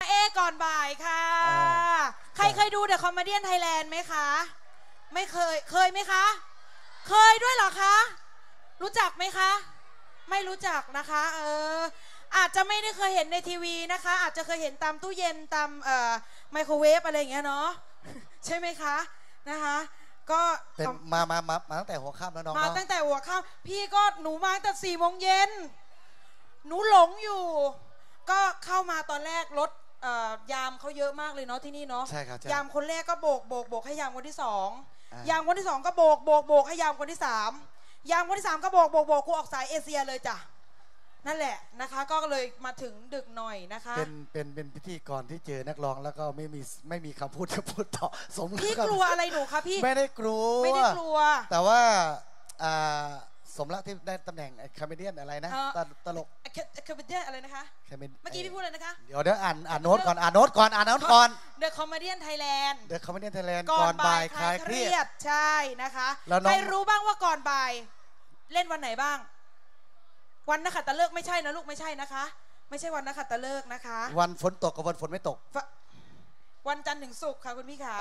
ก่อนบ่ายค่ะใครเคยดูเดอะคอมเมดี้ไทยแลนด์ไหมคะไม่เคยไหมคะเคยด้วยเหรอคะรู้จักไหมคะไม่รู้จักนะคะอาจจะไม่ได้เคยเห็นในทีวีนะคะอาจจะเคยเห็นตามตู้เย็นตามไมโครเวฟอะไรอย่างเงี้ยเนาะใช่ไหมคะนะคะก็เป็นมาตั้งแต่หัวค่ำแล้วน้องมาตั้งแต่หัวค่ำพี่ก็หนูมาตั้งแต่4 โมงเย็นหนูหลงอยู่ก็เข้ามาตอนแรกรถยามเขาเยอะมากเลยเนาะที่นี่เนาะใช่ครับยามคนแรกก็โบกให้ยามคนที่2ยามคนที่2ก็โบกให้ยามคนที่3ยามคนที่3ก็โบกกูออกสายเอเชียเลยจ้ะนั่นแหละนะคะก็เลยมาถึงดึกหน่อยนะคะเป็นพิธีกรที่เจอนักร้องแล้วก็ไม่มีคำพูดจะพูดต่อสมพี่กลัวอะไรหนูคะพี่ไม่ได้กลัวแต่ว่าสมรักที่ได้ตำแหน่งคอมเมเดี้อะไรนะตลกคอมเมดี้อะไรนะคะเมื่อกี้พี่พูดอะไรนะคะเดี๋ยวอ่านโน้ตก่อน The Comedian Thailand ก่อนบ่ายคลายเครียดใช่นะคะให้รู้บ้างว่าก่อนบ่ายเล่นวันไหนบ้างวันนักขัตฤกษ์ไม่ใช่นะลูกไม่ใช่นะคะไม่ใช่วันนักขัตฤกษ์นะคะวันฝนตกกับวันฝนไม่ตกวันจันทร์ถึงศุกร์ค่ะคุณพี่ขา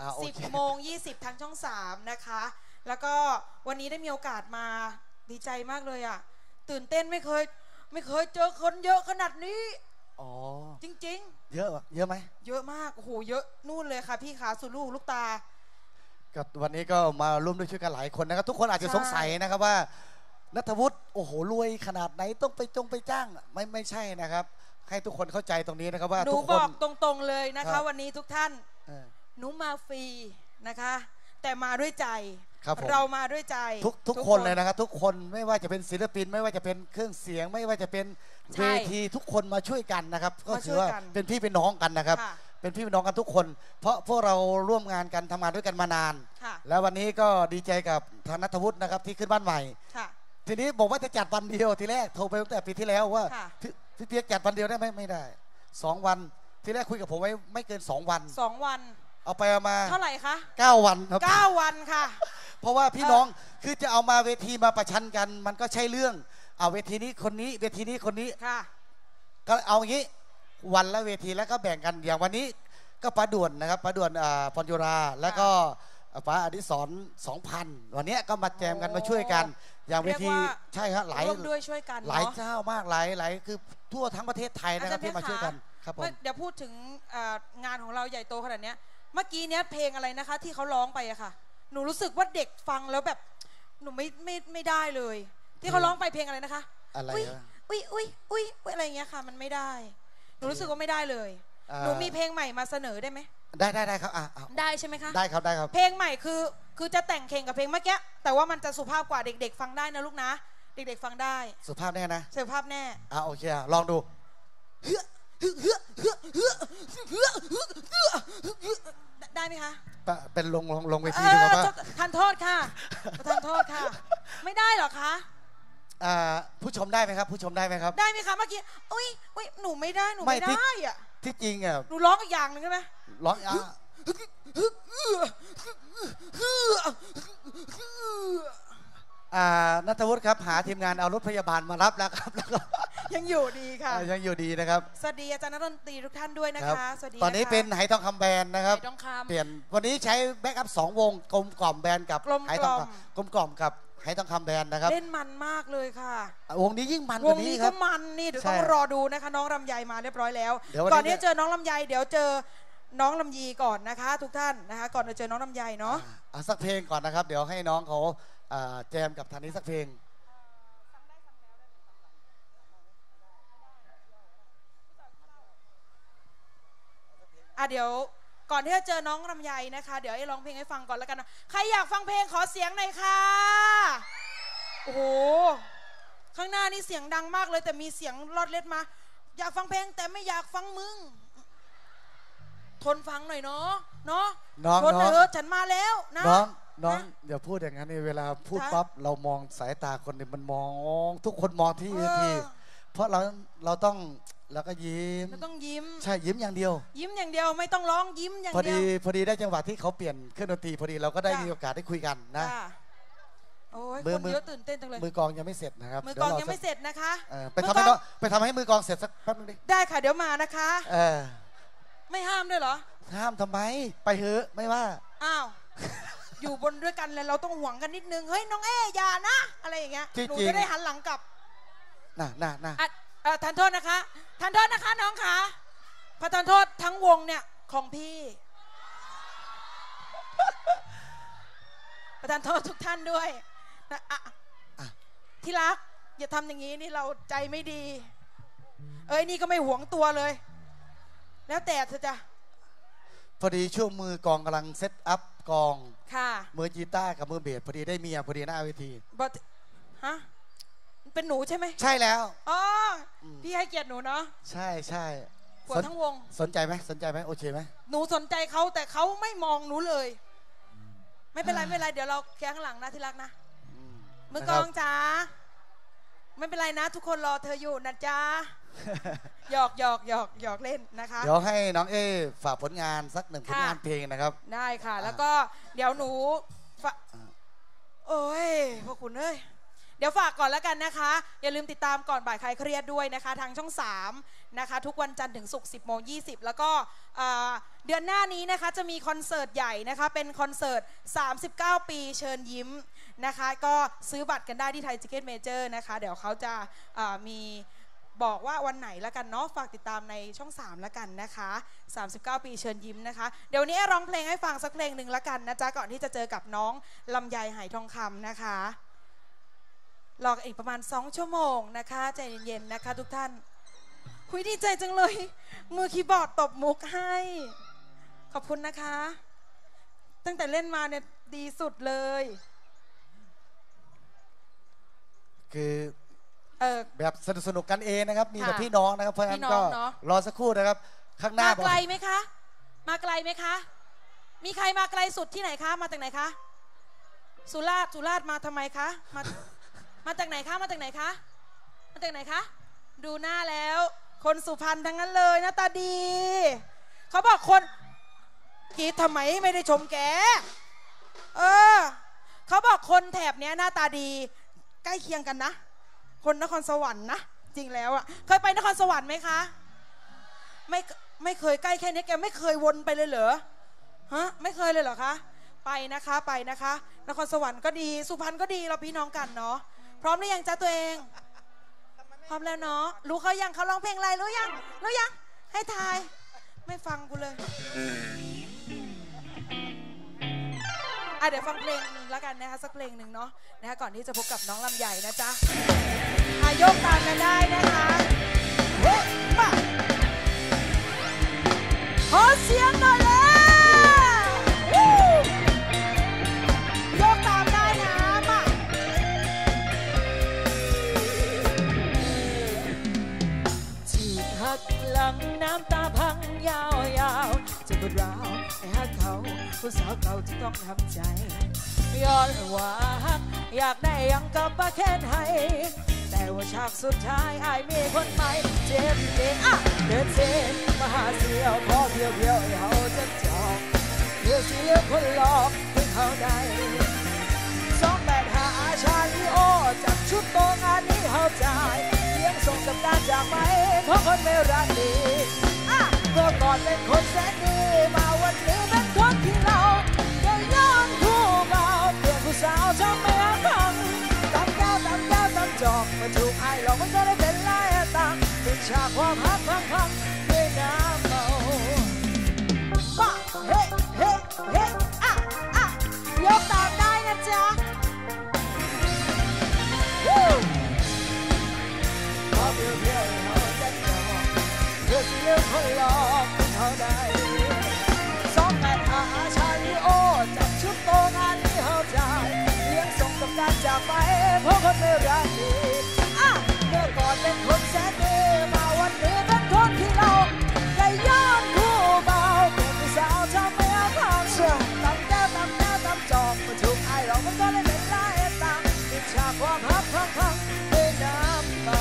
10:20ทางช่อง3นะคะแล้วก็วันนี้ได้มีโอกาสมาดีใจมากเลยอ่ะตื่นเต้นไม่เคยเจอคนเยอะขนาดนี้อ๋อจริงๆเยอะไหมเยอะมากโอ้โหเยอะนู่นเลยค่ะพี่ขาสุดลูกตากับวันนี้ก็มาร่วมด้วยช่วยกันหลายคนนะครับทุกคนอาจจะสงสัยนะครับว่าณัฐวุฒิโอ้โหรวยขนาดไหนต้องไปจ้างไม่ใช่นะครับให้ทุกคนเข้าใจตรงนี้นะครับว่าหนูบอกตรงๆเลยนะคะวันนี้ทุกท่านหนูมาฟรีนะคะแต่มาด้วยใจเรามาด้วยใจทุกคนเลยนะครับทุกคนไม่ว่าจะเป็นศิลปินไม่ว่าจะเป็นเครื่องเสียงไม่ว่าจะเป็นเวทีทุกคนมาช่วยกันนะครับก็คือว่าเป็นพี่เป็นน้องกันนะครับเป็นพี่เป็นน้องกันทุกคนเพราะพวกเราร่วมงานกันทำงานด้วยกันมานานแล้ววันนี้ก็ดีใจกับทางณัฐวุฒินะครับที่ขึ้นบ้านใหม่ทีนี้บอกว่าจะจัดวันเดียวทีแรกโทรไปตั้งแต่ปีที่แล้วว่าพี่เปียกจัดวันเดียวได้ไหมไม่ได้2 วันทีแรกคุยกับผมไว้ไม่เกิน2 วันเอาไปเอามาเท่าไหร่คะ 9 วันครับ 9 วันค่ะเพราะว่าพี่น้องคือจะเอามาเวทีมาประชันกันมันก็ใช่เรื่องเอาเวทีนี้คนนี้เวทีนี้คนนี้ก็เอาอย่างนี้วันละเวทีแล้วก็แบ่งกันอย่างวันนี้ก็ป้าด่วนนะครับป้าด่วนพรยุราแล้วก็ป้าอดิศร2,000วันนี้ก็มาแจมกันมาช่วยกันอย่างเวทีใช่ครับหลายด้วยช่วยกันหลายเจ้ามากหลายคือทั่วทั้งประเทศไทยนะครับที่มาช่วยกันครับผมเดี๋ยวพูดถึงงานของเราใหญ่โตขนาดนี้เมื่อกี้เนี้ยเพลงอะไรนะคะที่เขาร้องไปอะค่ะหนูรู้สึกว่าเด็กฟังแล้วแบบหนูไม่ได้เลยที่เขาร้องไปเพลงอะไรนะคะอะไรอุ้ยอะไรเงี้ยค่ะมันไม่ได้หนูรู้สึกว่าไม่ได้เลยหนูมีเพลงใหม่มาเสนอได้ไหมได้ครับได้ใช่ไหมคะได้ครับเพลงใหม่คือจะแต่งเพลงกับเพลงเมื่อกี้แต่ว่ามันจะสุภาพกว่าเด็กๆฟังได้นะลูกนะเด็กๆฟังได้สุภาพแน่นะสุภาพแน่โอเคลองดูได้ไหมคะเป็นลงเวทีดีกว่าป่ะทานโทษค่ะไม่ได้หรอคะผู้ชมได้ไหมครับผู้ชมได้ไหมครับได้ไหมคะเมื่อกี้อุ้ยหนูไม่ได้อ่ะที่จริงอ่ะหนูร้องอีกอย่างหนึ่งใช่ไหมร้องณัฐวุฒิครับหาทีมงานเอารถพยาบาลมารับแล้วครับแล้วก็ยังอยู่ดีค่ะยังอยู่ดีนะครับสวัสดีอาจารย์นักดนตรีทุกท่านด้วยนะคะสวัสดีตอนนี้เป็นไหทองคำแบนนะครับเปลี่ยนวันนี้ใช้แบ็กอัพ2 วงกลมกล่อมแบนกับไหทองกลมกล่อมกับไหทองคำแบนนะครับเล่นมันมากเลยค่ะวงนี้ยิ่งมันกว่านี้ครับวงนี้ก็มันนี่เดี๋ยวต้องรอดูนะคะน้องลำไยมาเรียบร้อยแล้วก่อนที่จะเจอน้องลำไยเดี๋ยวเจอน้องลำยีก่อนนะคะทุกท่านนะคะก่อนจะเจอน้องลำไยเนาะสักเพลงก่อนนะครับเดี๋ยวให้น้องเขาแจมกับทางนี้สักเพลงเดี๋ยวก่อนที่จะเจอน้องลำไยนะคะเดี๋ยวให้ร้องเพลงให้ฟังก่อนแล้วกันนะใครอยากฟังเพลงขอเสียงหน่อยค่ะโอ้โหข้างหน้านี่เสียงดังมากเลยแต่มีเสียงลอดเล็ดมาอยากฟังเพลงแต่ไม่อยากฟังมึงทนฟังหน่อยเนาะทนหน่อยฉันมาแล้วนะน้องอย่าพูดอย่างนั้นเวลาพูดปั๊บเรามองสายตาคนเนี่ยมันมองทุกคนมองที่เวทีเพราะเราต้องแล้วก็ยิ้มต้องยิ้มใช่ยิ้มอย่างเดียวไม่ต้องร้องยิ้มอย่างเดียวพอดีได้จังหวะที่เขาเปลี่ยนเครื่องดนตรีพอดีเราก็ได้มีโอกาสได้คุยกันนะโอ้ยคนเยอะตื่นเต้นจังเลยมือกองยังไม่เสร็จนะครับมือกองยังไม่เสร็จนะคะไปทำให้มือกองเสร็จสักแป๊บนึงดิได้ค่ะเดี๋ยวมานะคะเลยเหรอห้ามทำไมไปเถอะไม่ว่าอ้าวอยู่บนด้วยกันเลยเราต้องห่วงกันนิดนึงเฮ้ยน้องอย่านะอะไรอย่างเงี้ยหนูจะได้หันหลังกลับน่ะทานโทษนะคะทานโทษนะคะน้องคะประทานโทษทั้งวงเนี่ยของพี่ประทานโทษทุกท่านด้วยนะที่รักอย่าทำอย่างนี้นี่เราใจไม่ดีนี่ก็ไม่หวงตัวเลยแล้วแต่เธอจะพอดีช่วงมือกองกำลังเซตอัพกองค่ะมือกีตาร์กับมือเบสพอดีได้เมียพอดีหน้าเวทีฮะเป็นหนูใช่ไหมใช่แล้วอ๋อพี่ให้เกียรติหนูเนาะใช่ปวดทั้งวงสนใจไหมโอเคไหมหนูสนใจเขาแต่เขาไม่มองหนูเลยไม่เป็นไรเดี๋ยวเราแค่ข้างหลังนะที่รักนะมือกองจ๋าไม่เป็นไรนะทุกคนรอเธออยู่นะจ๊ะหยอกเล่นนะคะเดี๋ยวให้น้องฝากผลงานสัก1 ผลงานเพลงนะครับได้ค่ะแล้วก็เดี๋ยวหนูโอ้ยพ่อคุณเอ้ยเดี๋ยวฝากก่อนแล้วกันนะคะอย่าลืมติดตามก่อนบ่ายคลายเครียดด้วยนะคะทางช่อง3นะคะทุกวันจันทร์ถึงศุกร์ 10:20 แล้วก็เดือนหน้านี้นะคะจะมีคอนเสิร์ตใหญ่นะคะเป็นคอนเสิร์ต39 ปีเชิญยิ้มนะคะก็ซื้อบัตรกันได้ที่ไทยทิเก็ตเมเจอร์นะคะเดี๋ยวเขาจะมีบอกว่าวันไหนละกันเนาะฝากติดตามในช่อง3ละกันนะคะ39 ปีเชิญยิ้มนะคะเดี๋ยวนี้ร้องเพลงให้ฟังสักเพลงหนึ่งละกันนะจ๊ะก่อนที่จะเจอกับน้องลำไยไหทองคำนะคะรออีกประมาณ2 ชั่วโมงนะคะใจเย็นๆนะคะทุกท่านคุยดีใจจังเลยมือคีย์บอร์ดตบมุกให้ขอบคุณนะคะตั้งแต่เล่นมาเนี่ยดีสุดเลยคือแบบสนุกกันเองนะครับมีแต่พี่น้องนะครับเพราะฉะนั้นก็รอสักครู่นะครับข้างหน้ามาไกลไหมคะมาไกลไหมคะมีใครมาไกลสุดที่ไหนคะมาจากไหนคะสุราษฎร์มาทำไมคะมาจากไหนคะมาจากไหนคะมาจากไหนคะดูหน้าแล้วคนสุพรรณทั้งนั้นเลยหน้าตาดีเขาบอกคนกีดทำไมไม่ได้ชมแกเขาบอกคนแถบเนี้ยหน้าตาดีใกล้เคียงกันนะคนนครสวรรค์นะจริงแล้วเคยไปนครสวรรค์ไหมคะไม่เคยใกล้แค่นี้แกไม่เคยวนไปเลยเหรอฮะไม่เคยเลยเหรอคะไปนะคะนครสวรรค์ก็ดีสุพรรณก็ดีเราพี่น้องกันเนาะพร้อมหรือยังจ๊ะตัวเองพร้อมแล้วเนาะรู้เขายังเขาร้องเพลงอะไรรู้ยังให้ทายไม่ฟังกูเลยเดี๋ยวฟังเพลงหนึ่งแล้วกันนะคะสักเพลงหนึ่งเนาะนะคะก่อนที่จะพบกับน้องลำใหญ่นะจ๊ะโยกตามกันได้นะคะมาขอเสียงหน่อยแล้วโยกตามได้นะมาที่หักหลังน้ำตาพังยาวๆจะปวดร้าวไอ้หักเขาผู้สาวเก่าที่ต้องทำใจย้อนว่าอยากได้ยังกับป้าแค่ไหนแต่ว่าฉากสุดท้ายไอ้มีคนใหม่เจ็บเดินเส้นมาหาเสียวพอเพียวให้เขาจะจองเพื่อเสียคนหลอกให้เขาได้285ชาลีโอจากชุดโตงานนี้เขาจ่ายเลี้ยงส่งกับการจากไปเพราะคนไม่รักดีเมื่อก่อนเป็นคนแสนดีมาวันนี้เป็นคนที่เราจะย้อนคู่เบาเปลี่ยนผู้สาวทำไม่อาพังตามแก้วตามจอกมาถูกไอ้หลอกมันก็ได้เป็นลายตามเป็นฉากความฮักพังด้วยน้ำเมาบ้าเฮ้ยกตามได้นะจ๊ะพอเพียวเขาจะจองเพื่อเสียคนหลอกเขาได้285ชาลีโอจับชุดโตงานนี้เขาจ่ายเลี้ยงส่งกับการจากไปเพราะคนไม่รักดีเมื่อก่อนเป็นคนแสนดีมาวันนี้เป็นคนที่เราใจย้อนคู่เบาเป็นผู้สาวทำไม่อาพังตามแก้วตามจอกมาถูกไอ้หลอกมันก็เลยเป็นลายตามติดฉากความฮักพังด้วยน้ำเมา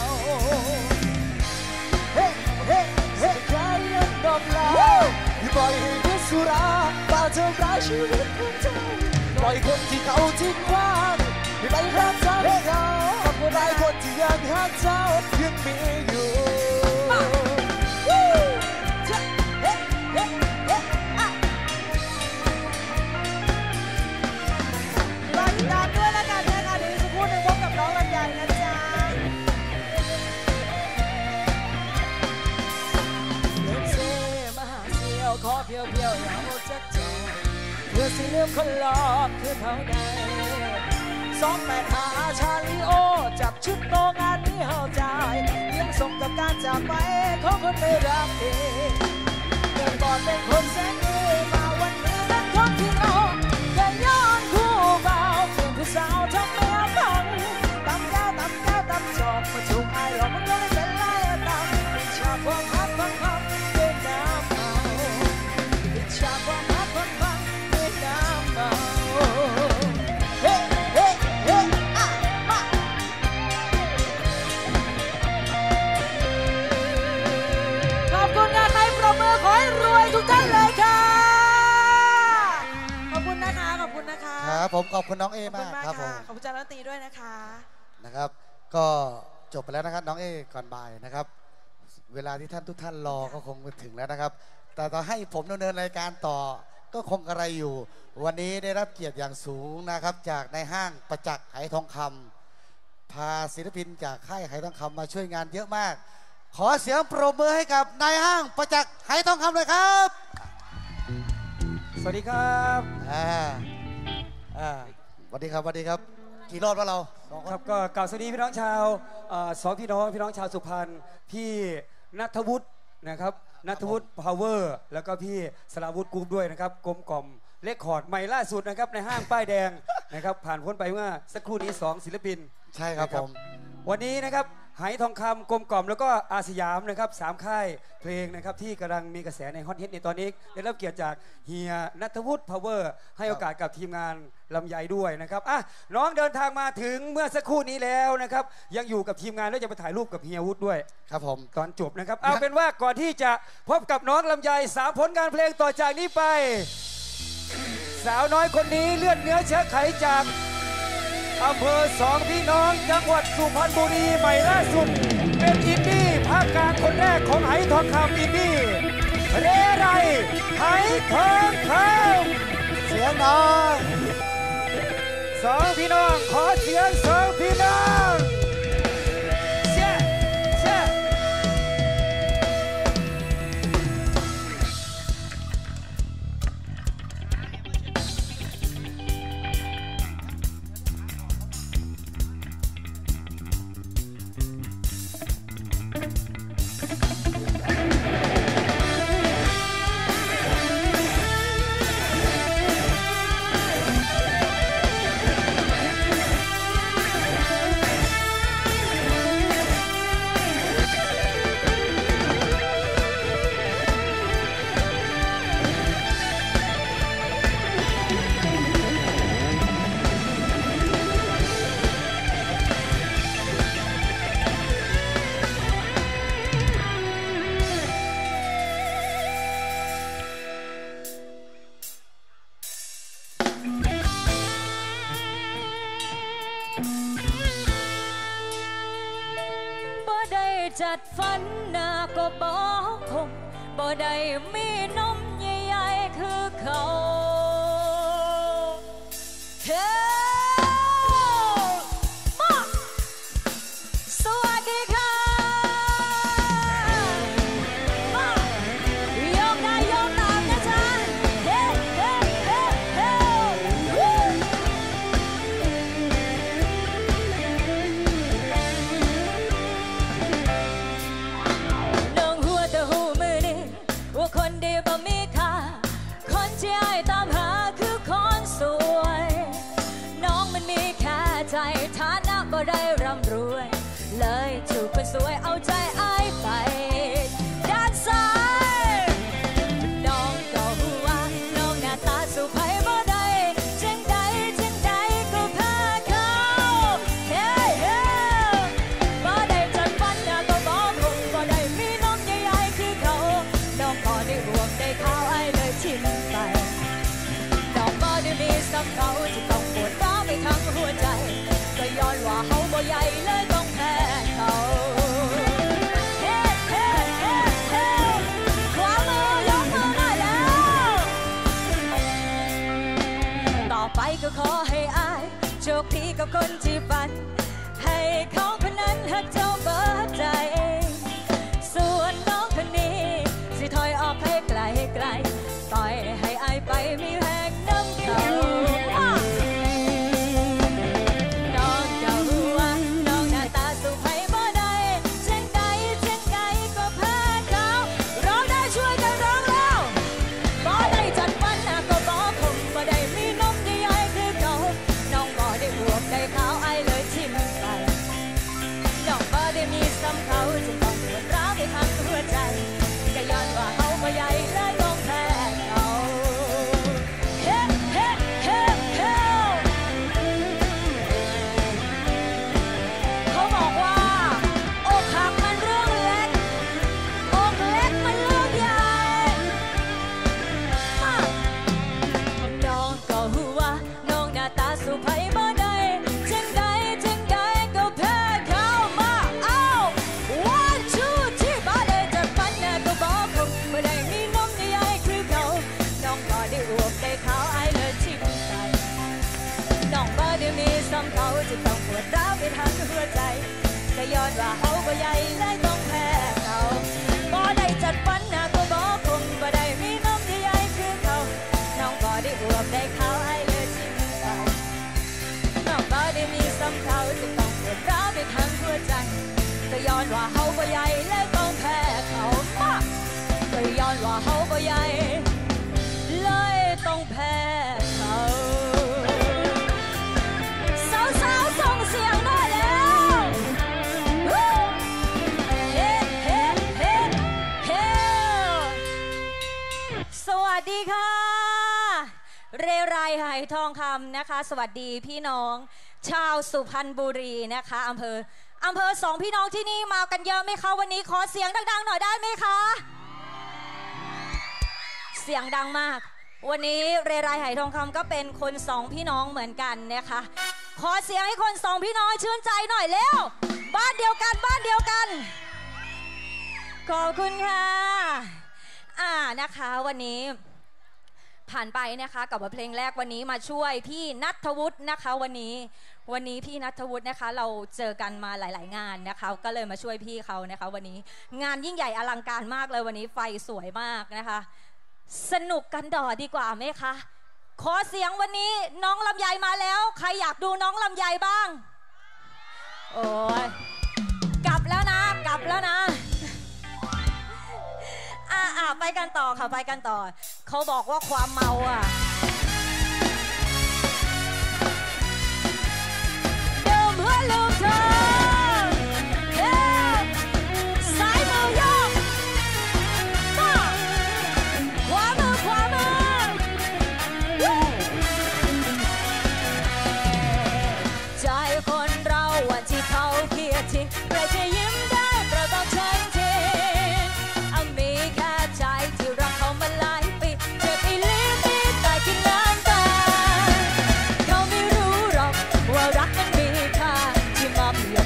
ใครยังดมลาที่ปล่อยให้พิสุราปาเธอร้ายชีวิตของเธอปล่อยคนที่เขาทิ้งว่างไม่ไปรักเธอเขาปล่อยคนที่ยังหักเธอยังมีอยู่ขอเพียวเพียวอย่าหมดจักใจเพื่อสิเลือกคนหลอกคือเขาได้285ชาลีโอจับชุดโตงานนี้เฮาใจยังสมกับการจากไปของคนไม่รักดีเมื่อก่อนเป็นคนแสนดีมาวันนี้เป็นคนที่เราแค่ย้อนคู่เบาเพื่อนผู้สาวทำไม่เอาพังตำแก้วตำแก้วตำจอบมาถูกไอ้หลอกมันก็ไม่เป็นไรตามวิชาความฮักความพังด้วยน้ำเมาวิชาความฮักความพังด้วยน้ำเมาขอบคุณค่ะใครปรบมือขอให้รวยทุกท่านเลยค่ะขอบคุณนะคะขอบคุณนะคะครับผมขอบคุณน้องเอมากครับผมขอบคุณอาจารย์รัตตีด้วยนะคะนะครับก็จบไปแล้วนะครับน้องเอก่อนบ่ายนะครับเวลาที่ท่านทุกท่านรอก็คงถึงแล้วนะครับแต่ต่อให้ผมดำเนินรายการต่อก็คงกระไรอยู่วันนี้ได้รับเกียรติอย่างสูงนะครับจากในห้างประจักษ์ไหทองคำพาศิลปินจากค่ายไหทองคำมาช่วยงานเยอะมากขอเสียงปรบมือให้กับนายห้างประจักษ์ไหทองคำเลยครับสวัสดีครับสวัสดีครับสวัสดีครับกี่รอบแล้วเราครับก็กล่าวสวัสดีพี่น้องชาวสองพี่น้องชาวสุพรรณพี่ณัฐวุฒินะครับณัฐวุฒิพาวเวอร์แล้วก็พี่สราวุฒิกรุ๊ปด้วยนะครับกลมกล่อมเลคคอร์ดใหม่ล่าสุดนะครับในห้างป้ายแดงนะครับผ่านพ้นไปเมื่อสักครู่นี้2ศิลปินใช่ครับผมวันนี้นะครับไหทองคำกลมกล่อมแล้วก็อาสยามนะครับ3ค่ายเพลงนะครับที่กำลังมีกระแสในฮอตฮิตในตอนนี้ได้รับเกียรติจากเฮียณัฐวุฒิพาวเวอร์ให้โอกาสกับทีมงานลำไยด้วยนะครับน้องเดินทางมาถึงเมื่อสักครู่นี้แล้วนะครับยังอยู่กับทีมงานแล้วจะไปถ่ายรูปกับเฮียวุฒิด้วยครับผมตอนจบนะครับเอาเป็นว่าก่อนที่จะพบกับน้องลำไย3ผลงานเพลงต่อจากนี้ไปสาวน้อยคนนี้เลือดเนื้อเชื้อไขจากอำเภอสองพี่น้องจังหวัดสุพรรณบุรีใหม่ล่าสุดเป็นอินดี้ภาคกลางคนแรกของไหทองคำอินดี้เรไรไหทองคำเสียงน้องสองพี่น้องขอเสียงสองพี่น้องเช่เช่จัดฟันหน้าก็บอกคงบ่ได้มีนมใหญ่ๆคือเขาสวัสดีค่ะยกได้ยกตามนะจ๊ะเฮ้เฮ้เฮ้เฮ้คนดีบ่มีค่าคนที่อ้ายตามหาคือคนสวยน้องมันมีแค่ใจฐานะบ่ได้ร่ำรวยเลยถูกคนสวยเอาใจอ้ายไปด้านซ้ายน้องก็หัวน้องหน้าตาสู้ไผบ่ได้จังใดก็แพ้เขาเฮ้เฮ้บ่ได้จัดฟันหน้าก็บ่คงบ่ได้มีน้องใหญ่ๆคือเขาน้องก็ได้ห่วงได้ข่าวไอ้เลยทิ้งไปน้องบ่ได้มีสักเขาที่ต้องปวดร้าวไปทั้งหัวใจก็ย้อนว่าเขาบ่ใหญ่เลยต้องแพ้เขาเฮ้เฮ้เฮ้เฮ้ขวามือยกมือได้แล้วต่อไปก็ขอให้อ้ายโชคดีกับคนที่ฝันให้เขาคนนั้นหักเจ้าเบิดใจส่วนน้องคนนี้สิถอยออกให้ไกลย้อนว่าเขาบ่ใหญ่เลยต้องแพ้เขาบ่ได้จัดฟันนะก็บ่คงบ่ได้มีน้องที่ใหญ่คือเขาน้องบ่ได้อวบได้ขาวให้เลยทิ้งไปน้องบ่ได้มีซ้ำเขาจะต้องปวดร้าวไปทั้งหัวใจก็ย้อนว่าเขาบ่ใหญ่เลยต้องแพ้เขามาก็ย้อนว่าเขาบ่ใหญ่เลยต้องแพ้เขาสาวๆส่งเสียงได้แล้วเฮ้เฮ้เฮ้เฮ้สวัสดีค่ะเรไรไหทองคำนะคะสวัสดีพี่น้องชาวสุพรรณบุรีนะคะอำเภอสองพี่น้องที่นี่มากันเยอะไหมคะวันนี้ขอเสียงดังๆหน่อยได้ไหมคะเสียงดังมากวันนี้เรไรไหทองคำก็เป็นคนสองพี่น้องเหมือนกันนะคะขอเสียงให้คนสองพี่น้องชื่นใจหน่อยเร็วบ้านเดียวกันขอบคุณค่ะนะคะวันนี้ผ่านไปนะคะกับบทเพลงแรกวันนี้มาช่วยพี่ณัฐวุฒินะคะวันนี้พี่ณัฐวุฒินะคะเราเจอกันมาหลายๆงานนะคะก็เลยมาช่วยพี่เขานะคะวันนี้งานยิ่งใหญ่อลังการมากเลยวันนี้ไฟสวยมากนะคะสนุกกันต่อดีกว่าไหมคะขอเสียงวันนี้น้องลำไยมาแล้วใครอยากดูน้องลำไยบ้างโอ้ยกลับแล้วนะไปกันต่อค่ะไปกันต่อเขาบอกว่าความเมาเดิมเพื่อลืมเธอสายมือยกขวามือใจคนเราวันที่เขาเกลียดทิ้งใครจะยิ้มได้เราต้องเชิญทิ้งมีแค่ใจที่รักเขามาหลายปีเจ็บอีลีมีแต่กินน้ำตาเขาไม่รู้หรอกว่ารักนั้นมีค่าที่มาเปลี่ยน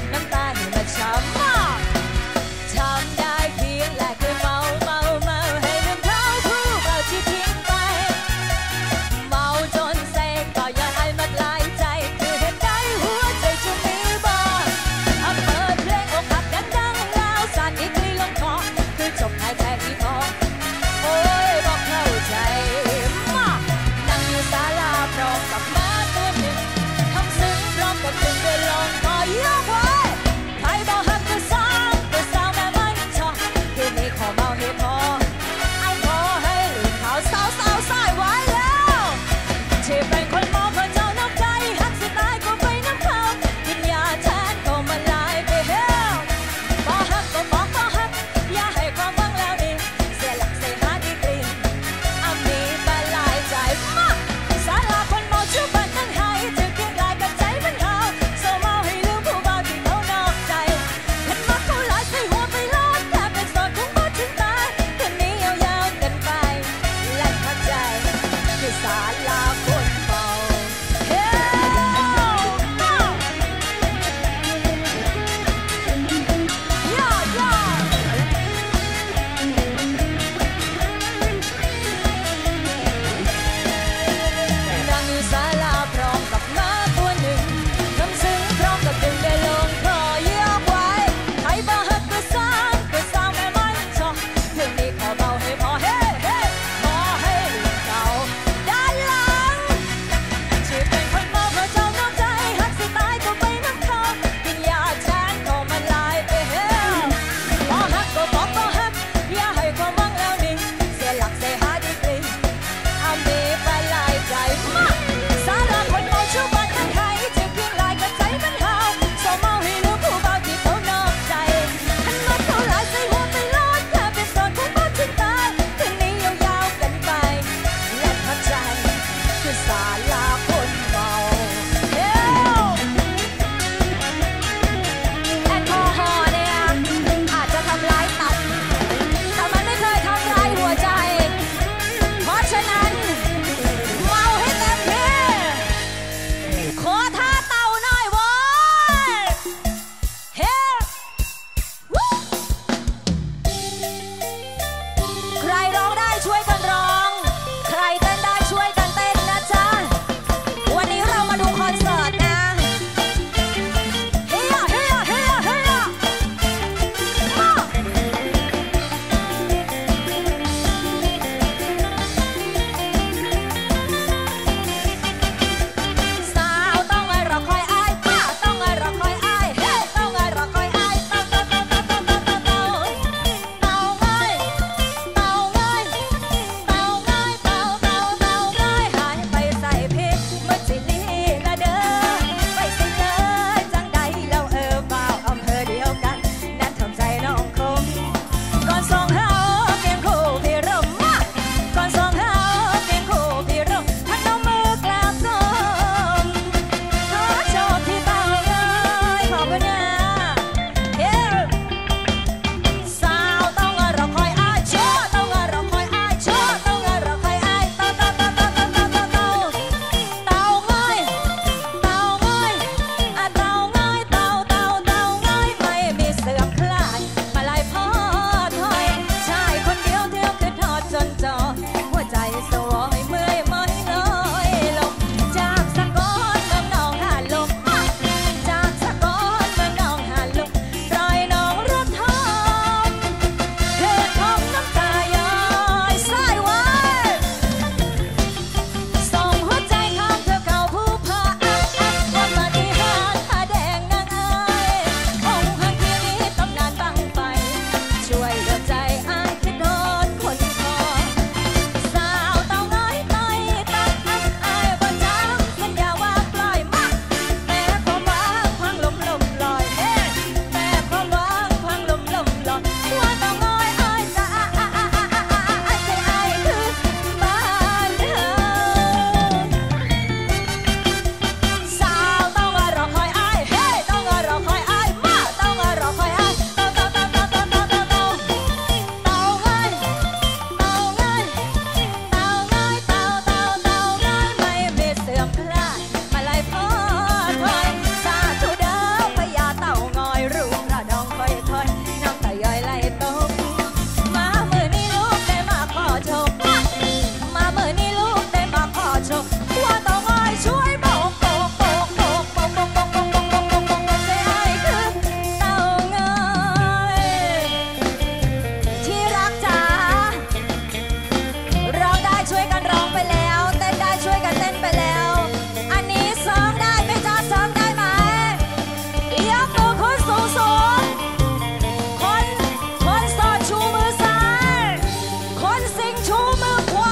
งชูมือขวา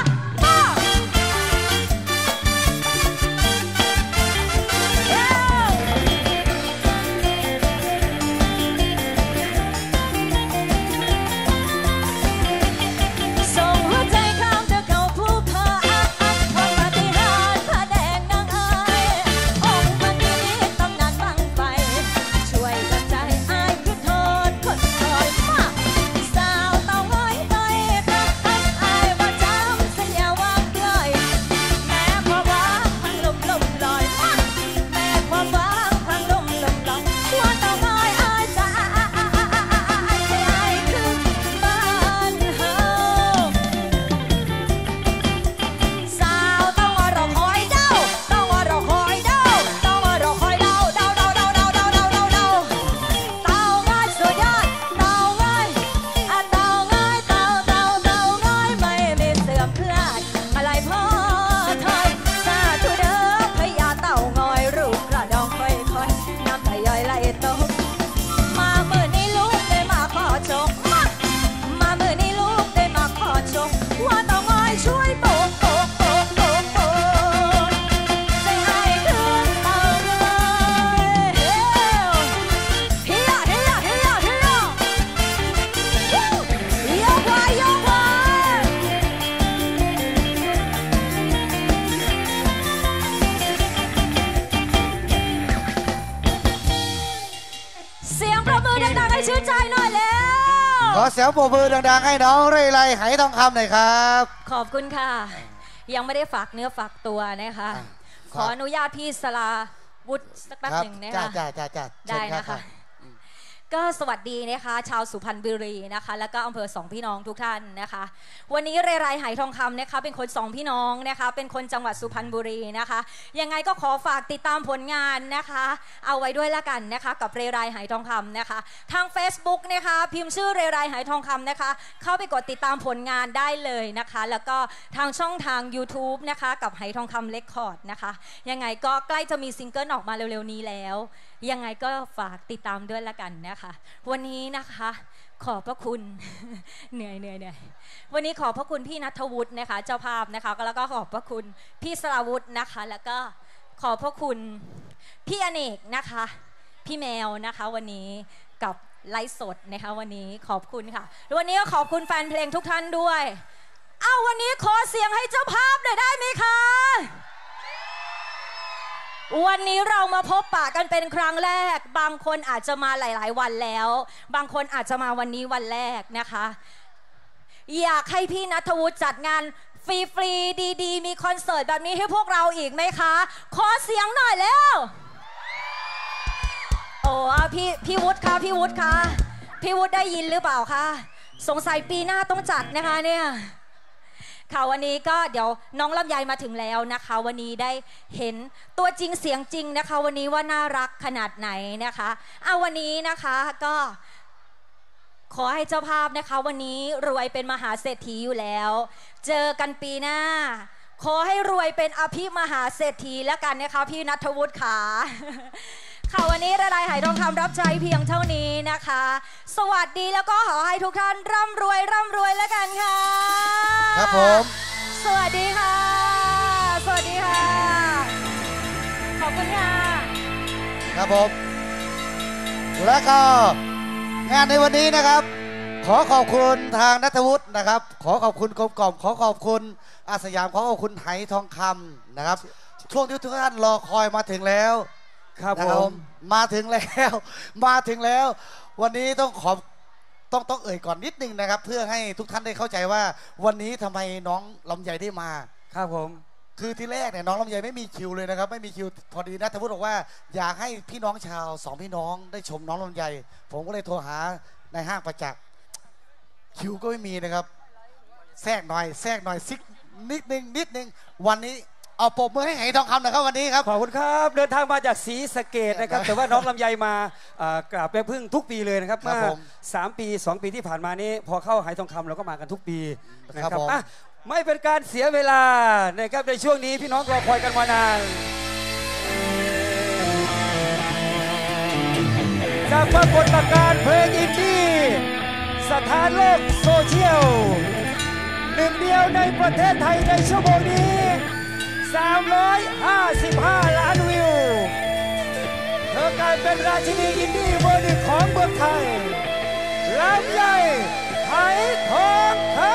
ชื่นใจหน่อยแล้วขอเสียงปรบมือดังๆให้น้องเรไรไหทองคำหน่อยครับขอบคุณค่ะยังไม่ได้ฝากเนื้อฝากตัวนะคะขออนุญาตพี่สลาวุฒิสักแป๊บหนึ่งนะคะได้นะคะก็สวัสดีนะคะชาวสุพรรณบุรีนะคะแล้วก็อำเภอสองพี่น้องทุกท่านนะคะวันนี้เรไรไหทองคำนะคะเป็นคนสองพี่น้องนะคะเป็นคนจังหวัดสุพรรณบุรีนะคะยังไงก็ขอฝากติดตามผลงานนะคะเอาไว้ด้วยละกันนะคะกับเรไรไหทองคำนะคะทาง Facebook นะคะพิมพ์ชื่อเรไรไหทองคำนะคะเข้าไปกดติดตามผลงานได้เลยนะคะแล้วก็ทางช่องทาง YouTube นะคะกับไหทองคำเรคคอร์ดนะคะยังไงก็ใกล้จะมีซิงเกิลออกมาเร็วๆนี้แล้วยังไงก็ฝากติดตามด้วยละกันนะคะวันนี้นะคะขอบพระคุณ เหนื่อยวันนี้ขอบพระคุณพี่ณัฐวุฒินะคะเจ้าภาพนะคะแล้วก็ขอบพระคุณพี่สราวุฒินะคะแล้วก็ขอบพระคุณพี่อเนกนะคะพี่แมวนะคะวันนี้กับไลฟ์สดนะคะวันนี้ขอบคุณค่ะวันนี้ก็ขอบคุณแฟนเพลงทุกท่านด้วยวันนี้ขอเสียงให้เจ้าภาพหน่อยได้ไหมคะวันนี้เรามาพบปะกันเป็นครั้งแรกบางคนอาจจะมาหลายๆวันแล้วบางคนอาจจะมาวันนี้วันแรกนะคะอยากให้พี่ณัฐวุฒิจัดงานฟรีๆดีๆมีคอนเสิร์ตแบบนี้ให้พวกเราอีกไหมคะขอเสียงหน่อยแล้วโอ้พี่วุฒิคะพี่วุฒิได้ยินหรือเปล่าคะสงสัยปีหน้าต้องจัดนะคะเนี่ยค่ะวันนี้ก็เดี๋ยวน้องลำไยมาถึงแล้วนะคะวันนี้ได้เห็นตัวจริงเสียงจริงนะคะวันนี้ว่าน่ารักขนาดไหนนะคะวันนี้นะคะก็ขอให้เจ้าภาพนะคะวันนี้รวยเป็นมหาเศรษฐีอยู่แล้วเจอกันปีหน้าขอให้รวยเป็นอภิมหาเศรษฐีแล้วกันนะคะพี่ณัฐวุฒิค่ะค่ะวันนี้เรไรไหทองคำรับใจเพียงเท่านี้นะคะสวัสดีแล้วก็ขอให้ทุกท่านร่ำรวยแล้วกันค่ะครับผมสวัสดีค่ะสวัสดีค่ะขอบคุณค่ะครับผมแล้วก็งานในวันนี้นะครับขอขอบคุณทางณัฐวุฒินะครับขอขอบคุณกรมกล่อมขอขอบคุณอาสยามขอขอบคุณไหทองคำนะครับช่วงที่ทุกท่านรอคอยมาถึงแล้วครับผมมาถึงแล้ววันนี้ต้องเอ่ยก่อนนิดนึงนะครับเพื่อให้ทุกท่านได้เข้าใจว่าวันนี้ทำไมน้องลำไยได้มาครับผมคือที่แรกเนี่ยน้องลำไยไม่มีคิวเลยนะครับไม่มีคิวพอดีณัฐวุฒิบอกว่าอยากให้พี่น้องชาวสองพี่น้องได้ชมน้องลำไยผมก็เลยโทรหาในห้างประจักษ์คิวก็ไม่มีนะครับแทรกหน่อยซิกนิดนึงวันนี้เอาปรบมือให้ไหทองคำนะครับวันนี้ครับขอบคุณครับเดินทางมาจากศรีสะเกษนะครับแต่ว่าน้องลำไยมากราบแม่พึ่งทุกปีเลยนะครับเมื่อ3 ปี 2 ปีที่ผ่านมานี้พอเข้าไหทองคำเราก็มากันทุกปีนะครับไม่เป็นการเสียเวลานะครับในช่วงนี้พี่น้องรอคอยกันมานานจากปรากฏการณ์เพลงอินดี้สถานโลกโซเชียลในประเทศไทยในชั่วโมงนี้355 ล้านวิวเธอกลายเป็นราชินีอินดี้เบอร์หนึ่งของเมืองไทยลำไยไหทองคำ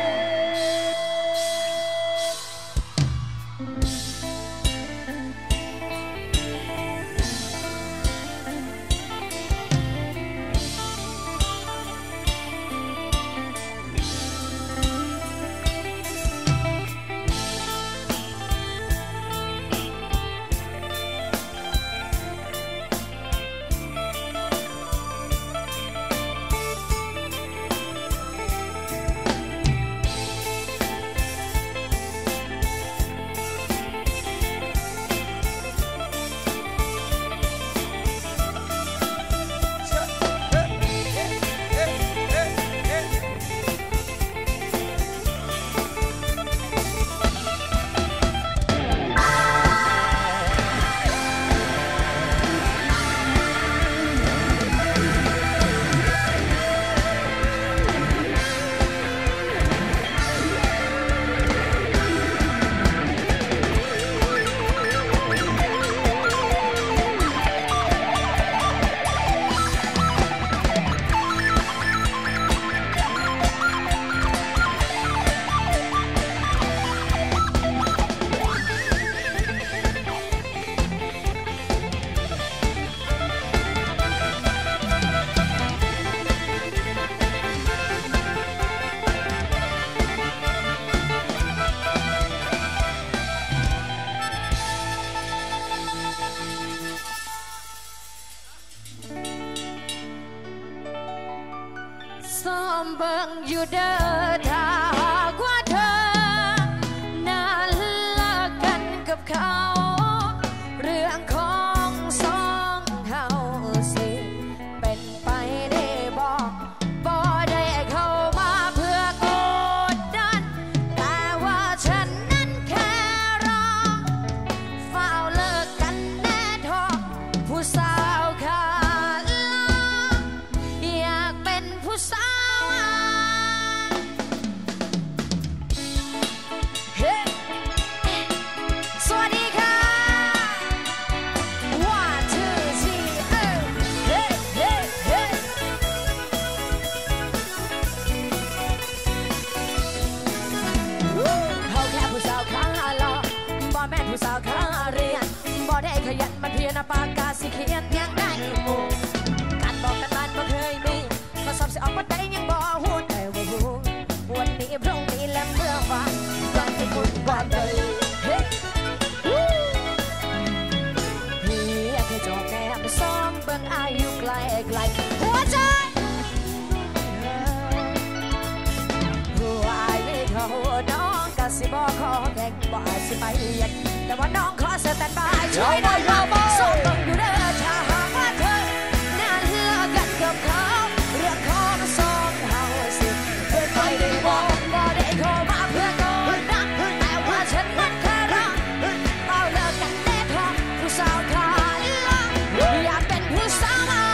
ซ้อมเบิ่งอยู่เด้อถ้าหากว่าเธอน่าเลิกกันกับเขาเรื่องของสองเฮาสิเป็นไปได้บ่ได้เข้ามาเพื่อกดดันแต่ว่าฉันนั้นแค่รอเฝ้าเลิกกันแน่ทอผู้สาวขาอยากเป็นผู้สาวสวัสดีค่ะ one two three เฮ้เฮ้เขาแค่ผู้สาวขาหล่อบ่แม่นผู้สาวขาเรียนบ่ได้ขยันมันเพียรปากกาสิเขียนยังได้หมู่การบอกกันบ้านบ่เคยมีมาสอบสิออกบ่ได้ยังบ่ฮู้แต่ว่าฮู้วันนี้พรุ่งนี้และเมื่อวานก่อนที่คุณก่อนเลยพี่เคยจอบแนมซ้อมเบิ่งอายุไกลหัวใจหัวอายเขาน้องก็สิบ่ขอแข่งบ่สิไปยันแต่ว่าน้องขอสแตนบายช่วยได้บ่ซ้อมเบิ่งอยู่เด้อถ้าหากว่าเธอน่าเลิกกันกับเขาเรื่องของสองเฮาสิเป็นไปได้บ่ได้เข้ามาเพื่อกดดันแต่ว่าฉันนั้นแค่รอเอาเลิกกันแน่ทอผู้สาวขาอยากเป็นผู้สาว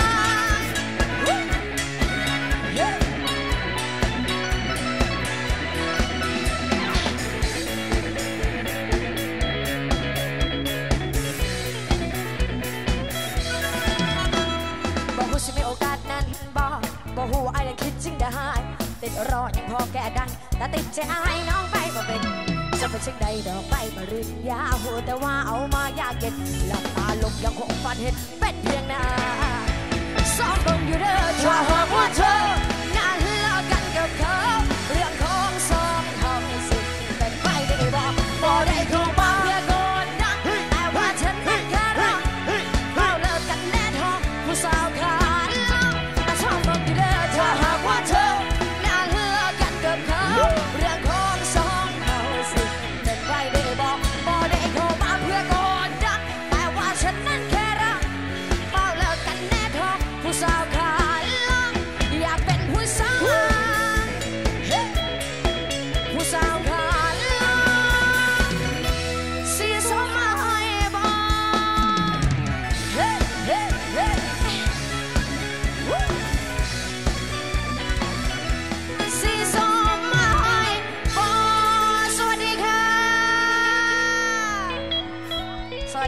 บอกว่าฉันมีโอกาสนั้นบอกหูอายยังคิดจริงได้ติดรอยังพอแก้ได้แต่ติดใจอายน้องไปบ่เป็นจะเป็นเช่นใดดอกไปมารินยาหูแต่ว่าเอามายากเก็บหลับตาลงยังคงฝันเห็นเป็นเพียงหน้าซ้อมเบิ่งอยู่เด้อถ้าหากว่าเธอน่าเลิกกันกับเขาเรื่องของสองเฮาสิเป็นไปได้บ่ได้เข้ามาเพื่อกดดันแต่ว่าฉันนั้นแค่รอเอาเลิกกันแน่ทอผู้สาวขาซ้อมเบิ่งอยู่เด้อถ้าหากว่าเธอน่าเลิกกันกับเขาเรื่องของสองเฮาสิเป็นไปได้บ่ได้เข้ามาเพื่อกดดันแต่ว่าฉันนั้นแค่รอเอาเลิกกันแน่ทอผู้สาวขาอยากเป็นผู้สาว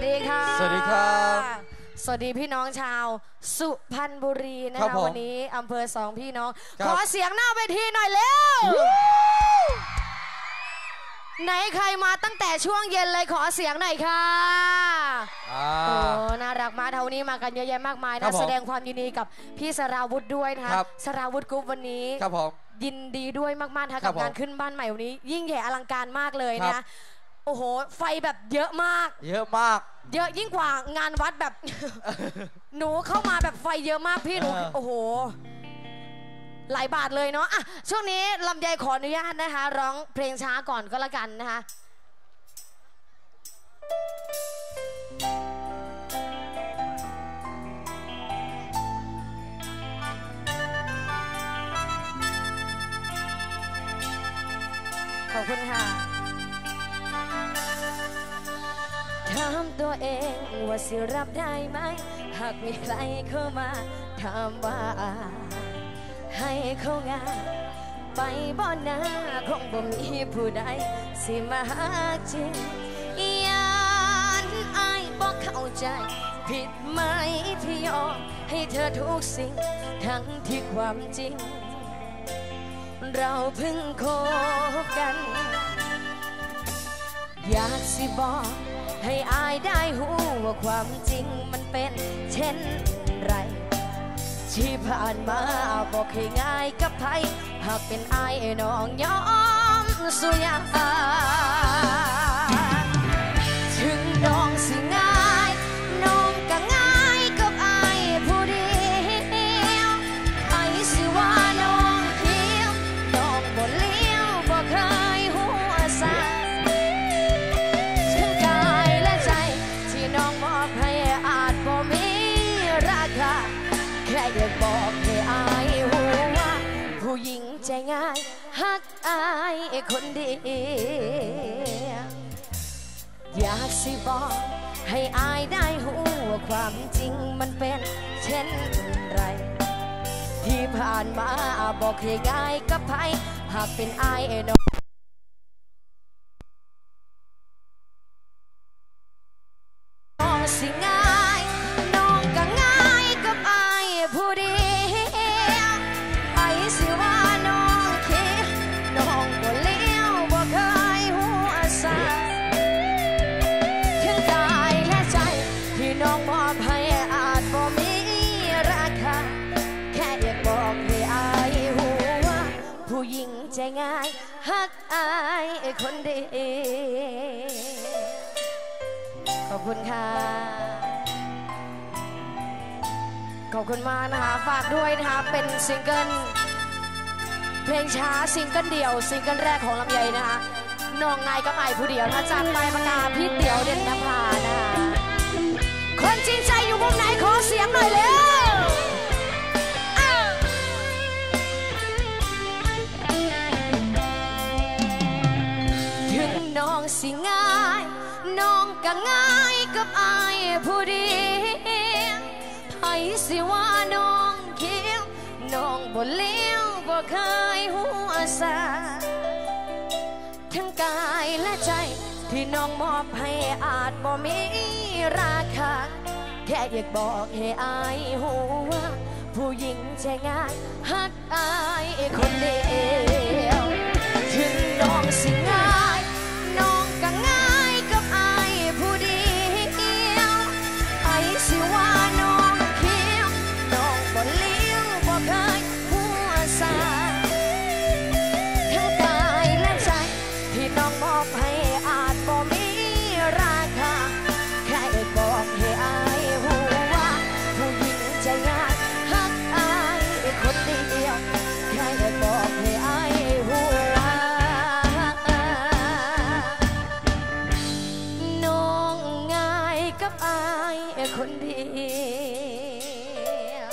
ดีค่ะสวัสดีครับสวัสดีพี่น้องชาวสุพรรณบุรีนะคะวันนี้อำเภอสองพี่น้องขอเสียงหน้าเวทีหน่อยเร็วไหนใครมาตั้งแต่ช่วงเย็นเลยขอเสียงหน่อยค่ะโอ้น่ารักมากเท่านี้มากันเยอะแยะมากมายนะแสดงความยินดีกับพี่สราวุธด้วยนะคะสราวุธกรุ๊ปวันนี้ยินดีด้วยมากๆกับงานขึ้นบ้านใหม่วันนี้ยิ่งใหญ่อลังการมากเลยนะโอ้โหไฟแบบเยอะมากเยอะยิ่งกว่างานวัดแบบ หนูเข้ามาแบบไฟเยอะมากพี่หนูโอ้โหหลายบาทเลยเนาะอ่ะช่วงนี้ลำไยขออนุญาตนะคะร้องเพลงช้าก่อนก็แล้วกันนะคะขอบคุณค่ะถามตัวเองว่าสิรับได้ไหมหากมีใครเข้ามาถามว่าให้เขางานไปบ่หน้าคงบ่มีผู้ใดสิมาหาจริงยานอายบอกเข้าใจผิดไหมที่ยอมให้เธอทุกสิ่งทั้งที่ความจริงเราเพิ่งคบกันอยากสิบอกให้อายได้หูว่าความจริงมันเป็นเช่นไรที่ผ่านมาบอกให้ง่ายกับไผหากเป็นอายน้องยอมสุยาถึงน้องสิง่ายน้องก็ง่ายกับอายผู้เดียวไอ้สิว่าน้องเขียวน้องบ่เลี้ยวบ่เคยหัวซาทั้งกายและใจที่น้องมอบให้อาจบ่มีราคาแค่อยากบอกให้อายหูว่าผู้หญิงใจง่ายฮักอายคนเดียวอยากสิบอกให้อายได้หูว่าความจริงมันเป็นเช่นไรที่ผ่านมาบอกให้ง่ายกับไผหากเป็นอายน้องสิง่ายน้องก็ง่ายกับอายผู้เดียวไอ้สิว่าน้องคิดน้องบ่เลี้ยวบ่เคยหัวซาทั้งกายและใจที่น้องมอบให้อาจบ่มีราคาแค่อยากบอกให้อายหูว่าผู้หญิงใจง่ายฮักอายคนเดียวขอบคุณค่ะขอบคุณมากนะคะฝากด้วยนะคะเป็นซิงเกิลเพลงช้าซิงเกิลเดี่ยวซิงเกิลแรกของลำไยนะคะน้องนายกับไอผู้เดียวนะจากปลายปากกาพี่เตี๋ยวเด่นนภานะคะคนจริงใจอยู่มุมไหนขอเสียงหน่อยเร็วถึงน้องสิง่ายน้องก็ง่ายกับอายผู้เดียวไผสิว่าน้องเขียวน้องบ่เลี้ยวบ่เคยหัวซาทั้งกายและใจที่น้องมอบให้อาจบ่มีราคาแค่อยากบอกให้อายหูว่าผู้หญิงใจง่ายฮักอายคนเดียวถึงน้องสิง่ายน้องก็ง่ายกับอายผู้เดียวไอ้สิว่าน้องเขียวน้องบ่เลี้ยวบ่เคยหัวซาทั้งกายและใจที่น้องมอบให้อาจบ่มีราคาแค่บอกให้อายหูว่าผู้หญิงใจง่ายฮักอายคนเดียวแค่บอกให้อายหูว่าน้องง่ายกับอายคนเดียว